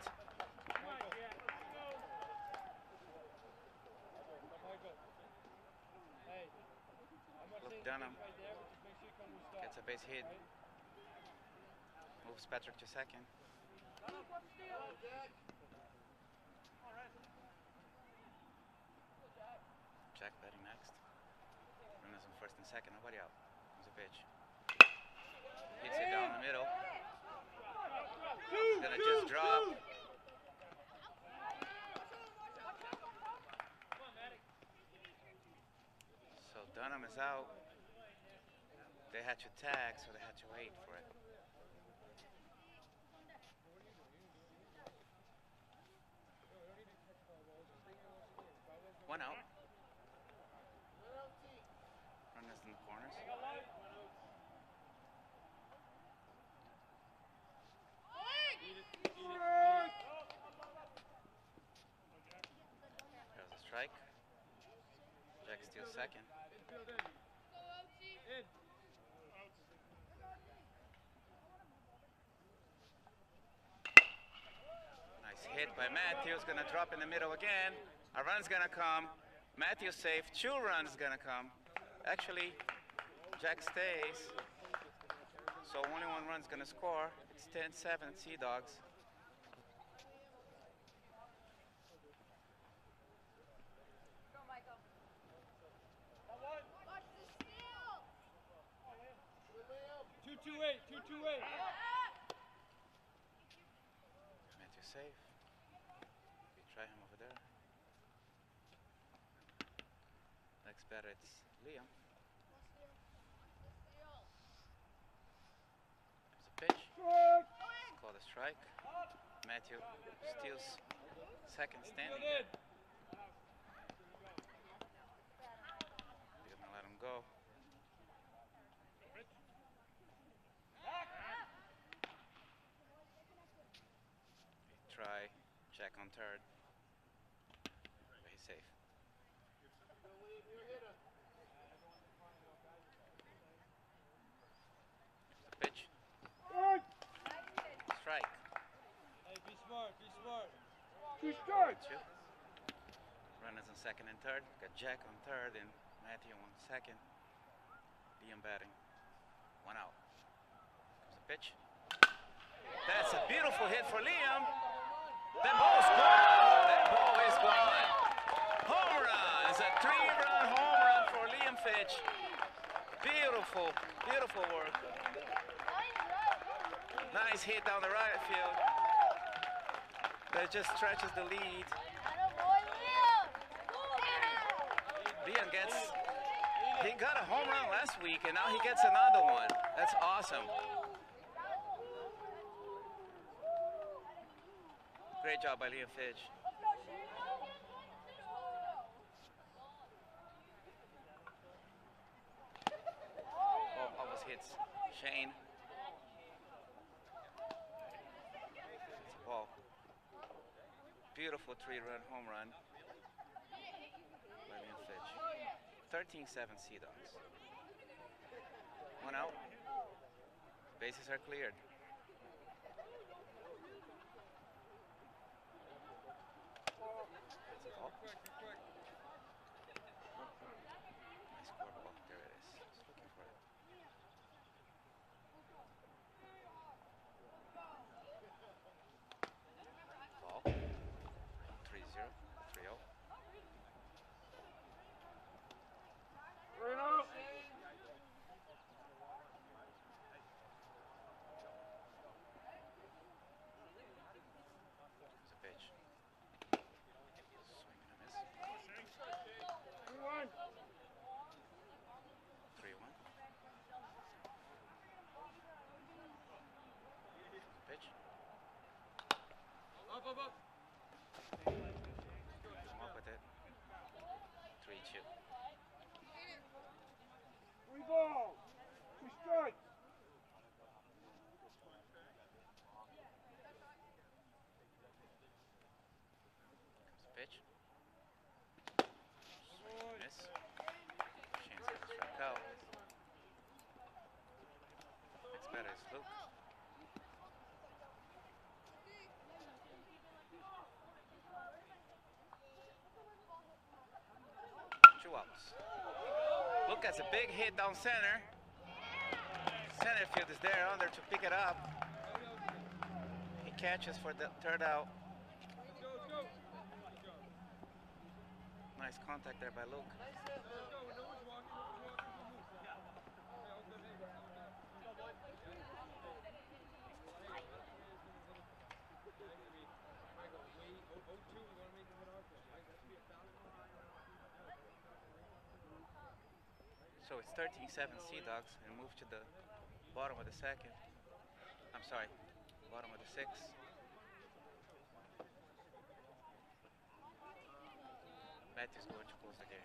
Look, Dunham gets a base hit. Moves Patrick to second. Jack batting next. Runners on first and second. Nobody out. There's a pitch. Hits it down the middle. It's gonna just drop. So Dunham is out. They had to tag, so they had to wait for it. One out. Runners in the corners. There's a strike. Jack steals second. Nice hit by Matthews. Gonna drop in the middle again. A run's gonna come. Matthews safe. Two runs gonna come. Actually, Jack stays. So only one run's gonna score. It's ten seven Sea Dogs. Two two eight, two two eight. Matthews safe. We try him over there. Next batter it's Liam. There's a pitch. Called a strike. Matthew steals second standing. There. They're gonna let him go. Try, check on third. But he's safe. There's a pitch. Strike. Hey, be smart, be smart. Two strikes. Two. Runners on second and third. Got Jack on third and Matthew on second. Liam batting. One out. There's a pitch. That's a beautiful hit for Liam. That ball's gone. That ball is gone. Home run. It's a three-run home run for Liam Fitch. Beautiful, beautiful work. Nice hit down the right field. That just stretches the lead. Liam gets, he got a home run last week and now he gets another one. That's awesome. Great job by Liam Fitch. Ball almost hits Shane. It's a ball. Beautiful three-run home run by Liam Fitch. thirteen seven Sea Dogs. One out. Bases are cleared. Quick, quick. Nice score ball. There it is. Just looking for it. Ball. three zero. three oh. up, up, up. Come up with it. three two. Three balls. Two strikes. Pitch. Miss. Chance to strike out. Next batter is Luke. Two outs. Luke has a big hit down center. Center field is there under to pick it up. He catches for the third out. Let's go, let's go. Let's go. Nice contact there by Luke. Let's go. No one's walking. No one's walking. Yeah. Yeah, all good. Hey, all good. So it's thirteen seven Sea Dogs and move to the bottom of the second. I'm sorry, bottom of the sixth. Matthews going to close the game.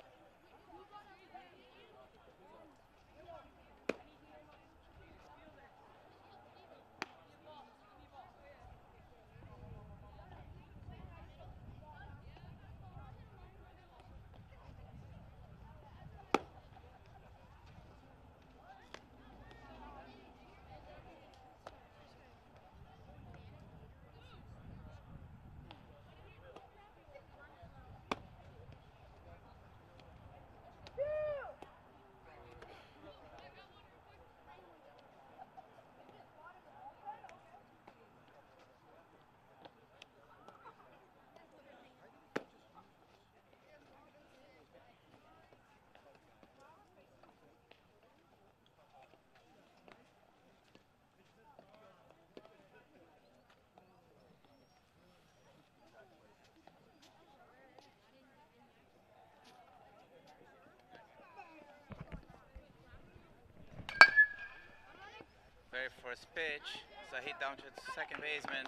Very first pitch, it's a hit down to the second baseman.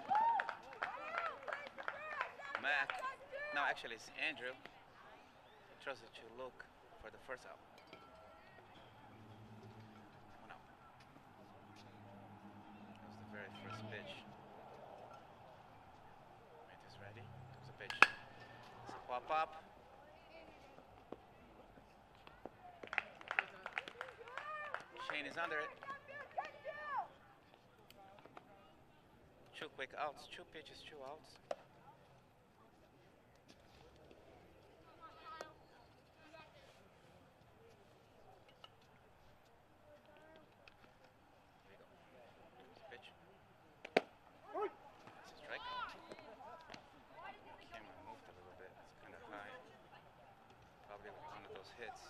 Mac, no actually it's Andrew. He throws it to Luke for the first out. One out. That was the very first pitch. Matthews ready, there's a pitch. It's a pop up. Shane is under it. Two quick outs, two pitches, two outs. Here we go. Pitch. It's a strike. Camera moved a little bit. It's kind of high. Probably one of those hits.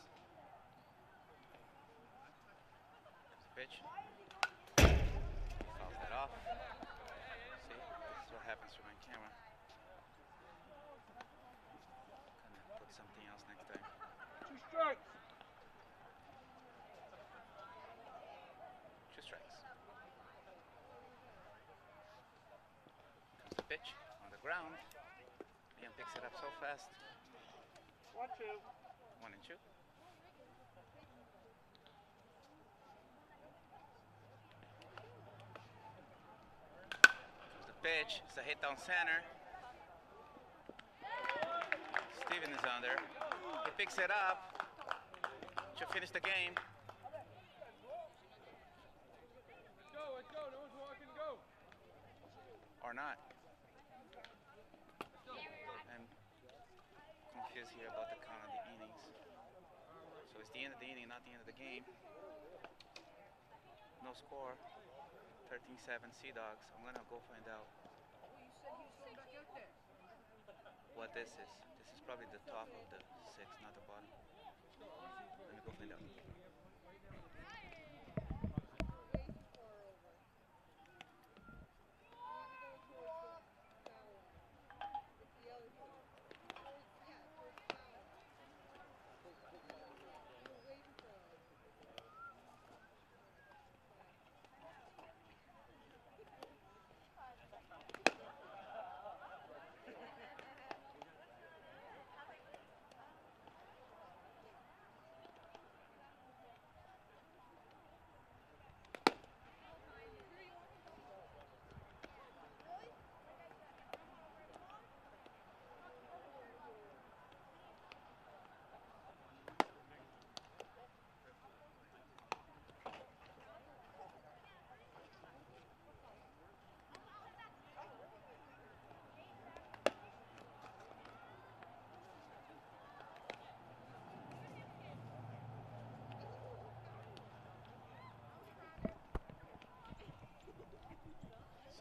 There's a pitch. Fouls that off. What happens to my camera. Gonna put something else next time. Two strikes. Two strikes. Comes the pitch on the ground. Liam picks it up so fast. One, two. One and two. Pitch, it's a hit down center. Steven is on there. He picks it up to finish the game. Let's go, let's go. No one's walking. Go. Or not. I'm confused here about the count of the innings. So it's the end of the inning, not the end of the game. No score. thirteen seven Sea Dogs. I'm gonna go find out what this is. This is probably the top of the six, not the bottom. Let me go find out.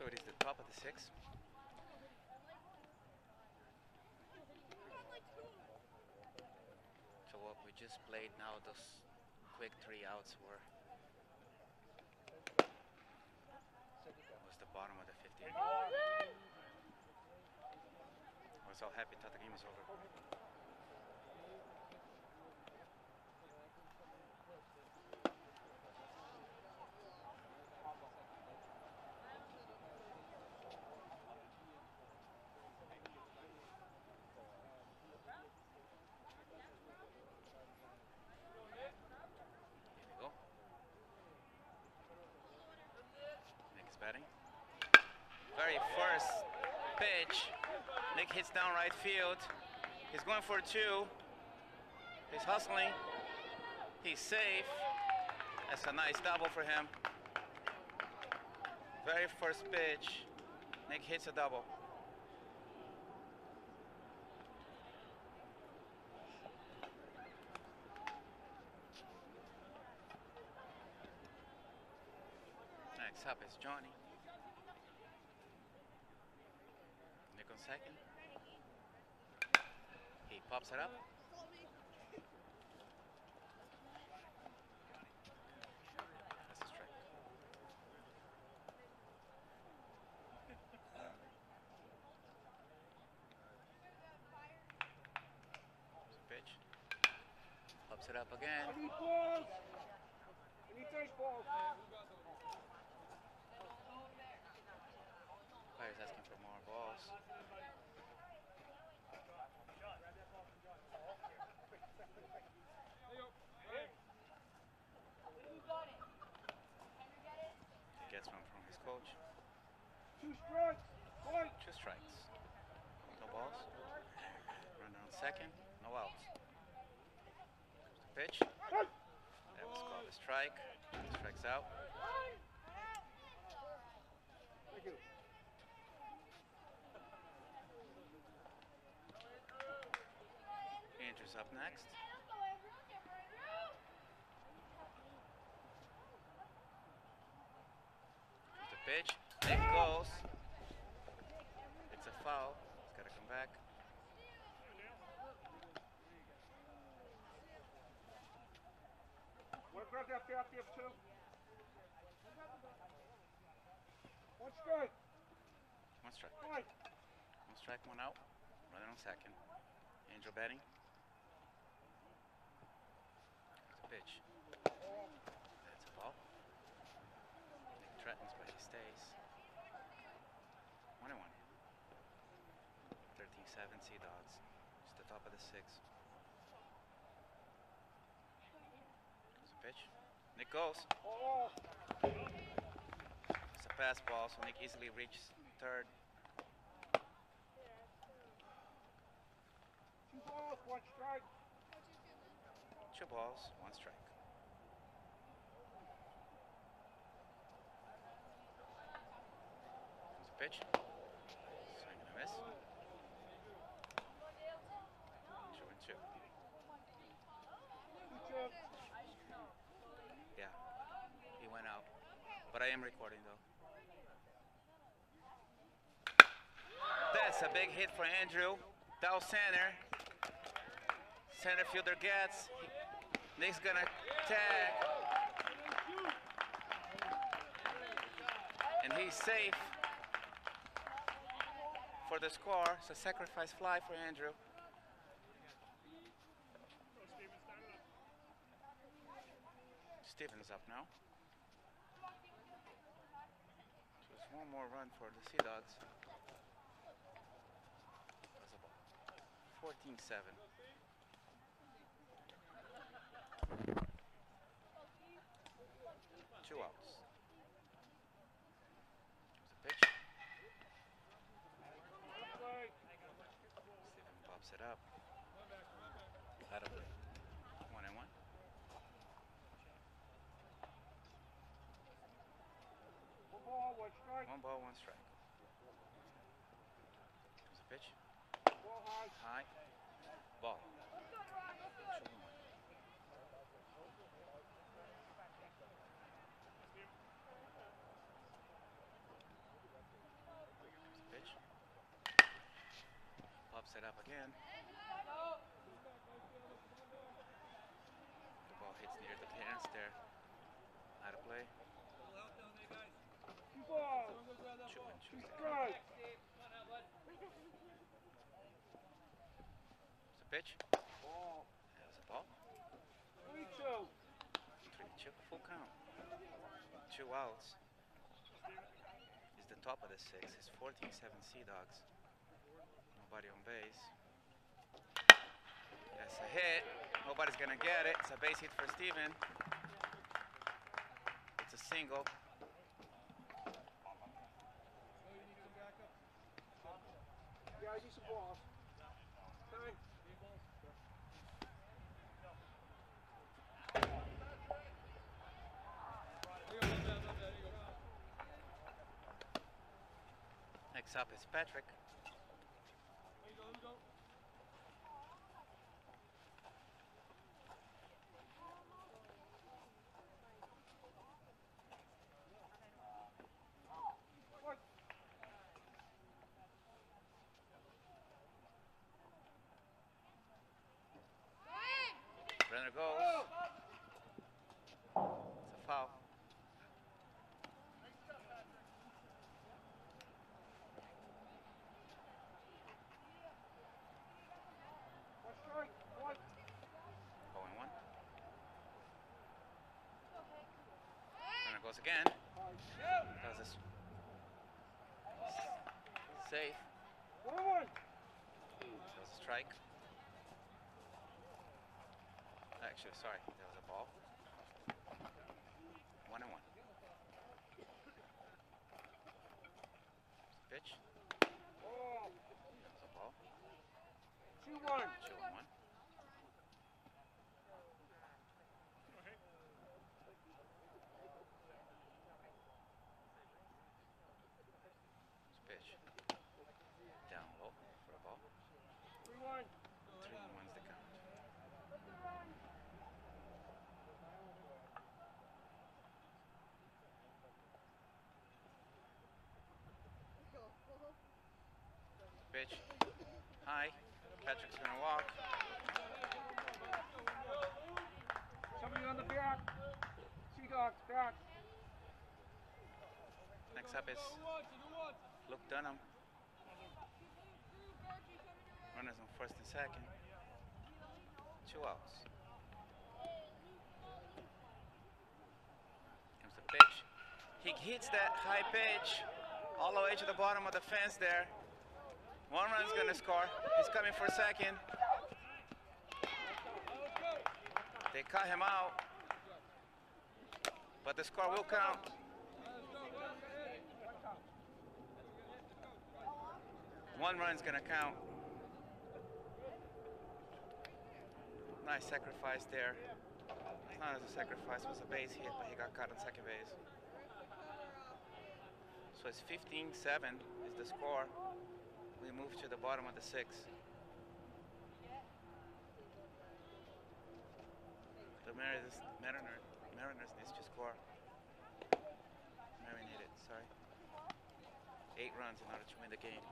So it is the top of the sixth. So what we just played now, those quick three outs were was the bottom of the fifteen. I was so happy thought the game was over. Batting. Very first pitch. Nick hits down right field. He's going for two. He's hustling. He's safe. That's a nice double for him. Very first pitch. Nick hits a double. Next up is Johnny. Nick on second. He pops it up. That's a strike. It's a pitch. Pops it up again. I need balls. I need those balls. Players asking for more balls. He gets one from his coach. Two strikes. Point. Two strikes. No balls. Runner on second. No outs. Pitch. That was called a strike. Strikes out. Thank you. Andrew's up next. Here's the pitch. Nick goes. It's a foul. He's got to come back. One grab that out there too. One strike. One strike. Point. One strike, one out. Runner on second. Andrew batting. It's a pitch. That's a ball. Nick threatens, but he stays. One and one. thirteen seven Sea Dogs. It's the top of the sixth. It's a pitch. Nick goes. Ball. It's a pass ball, so Nick easily reaches third. Two balls. One strike. Two balls, one strike. There's a pitch. Swing and a miss. Two and two. Two chips. Yeah, he went out. But I am recording though. That's a big hit for Andrew. Down center. Center fielder gets. Nick's gonna tag. And he's safe for the score. It's a sacrifice fly for Andrew. Stevens up now. So it's one more run for the Sea Dogs. That's a ball. fourteen seven. Two outs. There's a pitch. Steven pops it up. Out of it. One and one. One ball. One strike. One ball, one strike. There's a pitch. Ball high. High. Ball. Two and one. up again. The ball hits near the clearance there. Out of play. Ball. Two and two. Strike. It's a pitch. That was a ball. Three two. Three two. Full count. Two outs. He's the top of the six. It's fourteen seven Sea Dogs. Nobody on base. That's a hit. Nobody's gonna get it. It's a base hit for Steven. It's a single. Yeah, I need some balls. Time. Next up is Patrick. Runner goes. It's a foul. One strike. One. oh and one. Runner goes again. Does this. Safe. One one. That was a strike. Actually, sorry, that was a ball. One and one. Pitch. Ball. That was a ball. Two one. Two and one. Pitch. Down low for a ball. Three one. Three and one's the count. Pitch. High. Patrick's gonna walk. Somebody on the back. Sea Dogs back. Next up is Luke Dunham. Runners on first and second. Two outs. Comes the pitch. He hits that high pitch all the way to the bottom of the fence there. One run's gonna score. He's coming for second. They cut him out, but the score will count. One run's gonna count. Nice sacrifice there. It's not as a sacrifice, it was a base hit, but he got caught on second base. So it's fifteen seven is the score. We move to the bottom of the sixth. The Mariners, Mariners, Mariners needs to score. Marinated, sorry. Eight runs in order to win the game.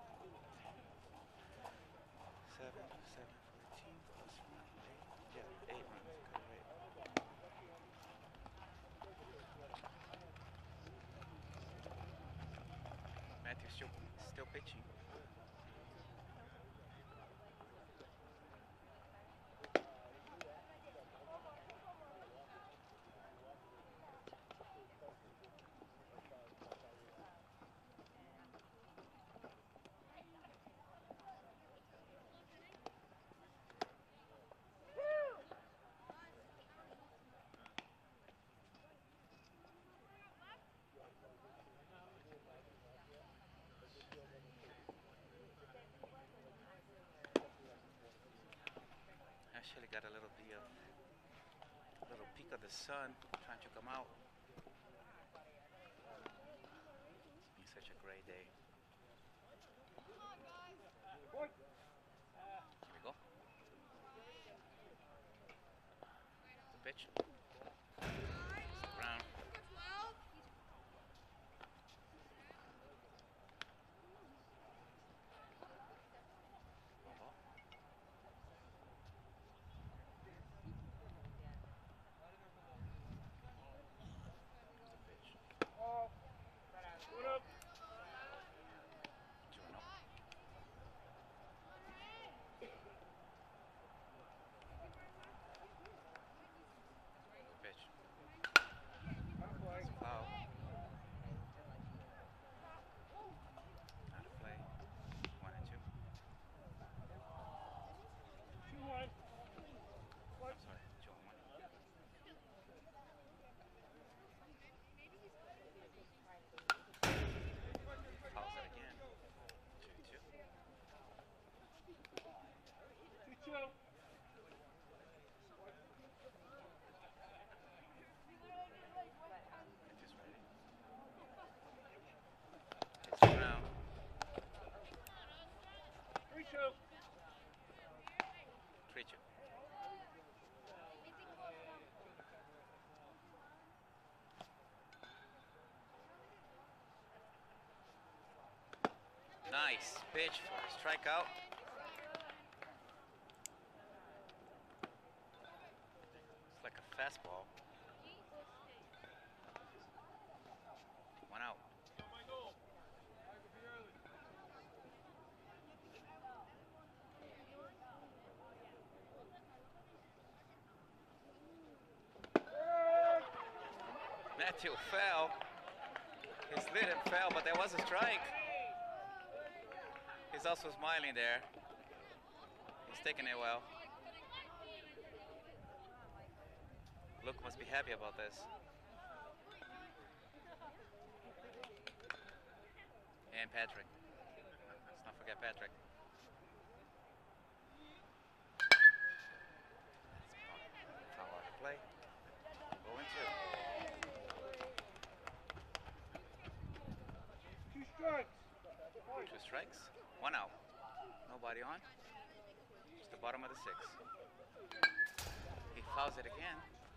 Seven, seven, fourteen plus one, eight. Yeah, eight runs. Good rate. Matthew still, still pitching. Actually got a little bit of, a little peek of the sun trying to come out. It's been such a great day. Here we go. The pitch. Ground. One ball. Nice pitch for a strikeout. It's like a fastball. One out. Matthew fell. His lid fell, but there was a strike. He's also smiling there. He's taking it well. Luke must be happy about this. And Patrick. Let's not forget Patrick. Foul out of play. oh and two. Two strikes. Two strikes. One out. Nobody on. It's the bottom of the sixth. He fouls it again.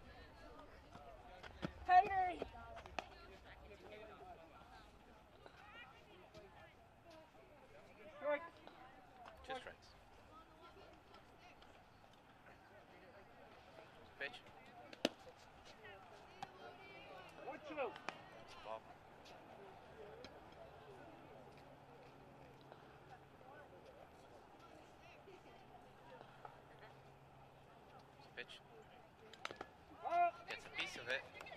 Henry! Strike. Two strikes. Pitch. One, two. It's a ball. Pitch. Oh. Gets a piece of it.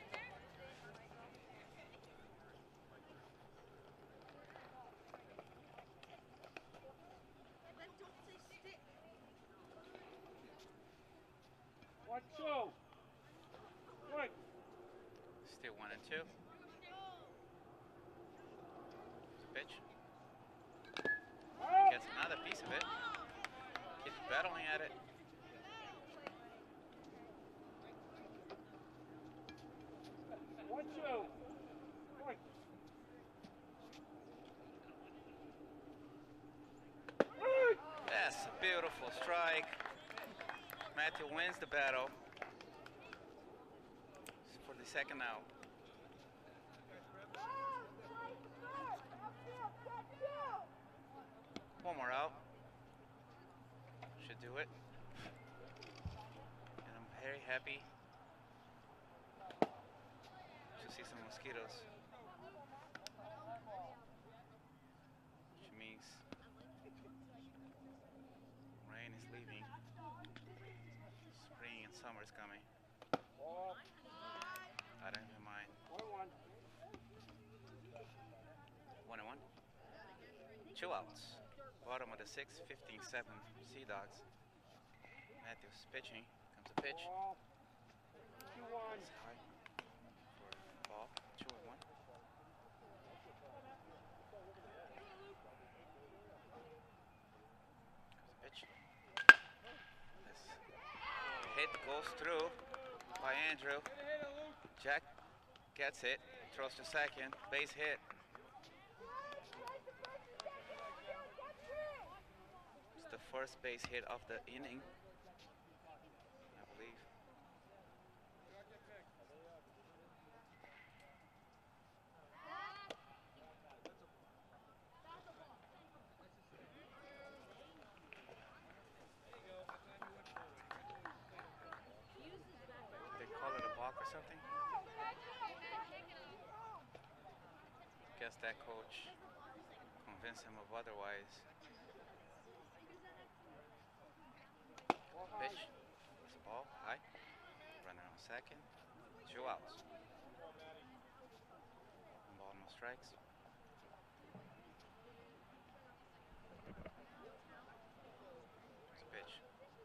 One, two. Strike. Still one and two. Pitch. Oh. Gets another piece of it. Keeps battling at it. One, two. Strike. Strike. That's a beautiful strike. Matthew wins the battle for the second out. One more out. Should do it. And I'm very happy to see some mosquitoes. Which means rain is leaving. Spring and summer is coming. Ball. I don't even mind. One, one. One and one. Two outs. Bottom of the sixth, fifteen seven Sea Dogs. Matthews pitching. Comes a pitch. Ball. Two, one. It's high for ball. Two and one. Comes a pitch. This hit goes through by Andrew. Jack gets it. Throws to second. Base hit. It's the first base hit of the inning, I believe. They call it a balk or something? Guess that coach convinced him of otherwise. Pitch. It's a ball. High. Runner on second. Two outs. One ball, no strikes. It's a pitch.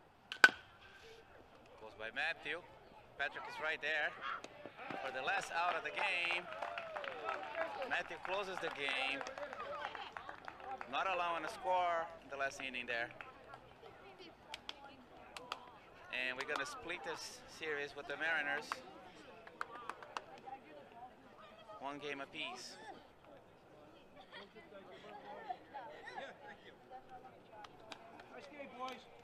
Goes by Matthew. Patrick is right there for the last out of the game. Matthew closes the game. Not allowing a score in the last inning there. And we're gonna split this series with the Mariners. One game apiece. Nice game, boys.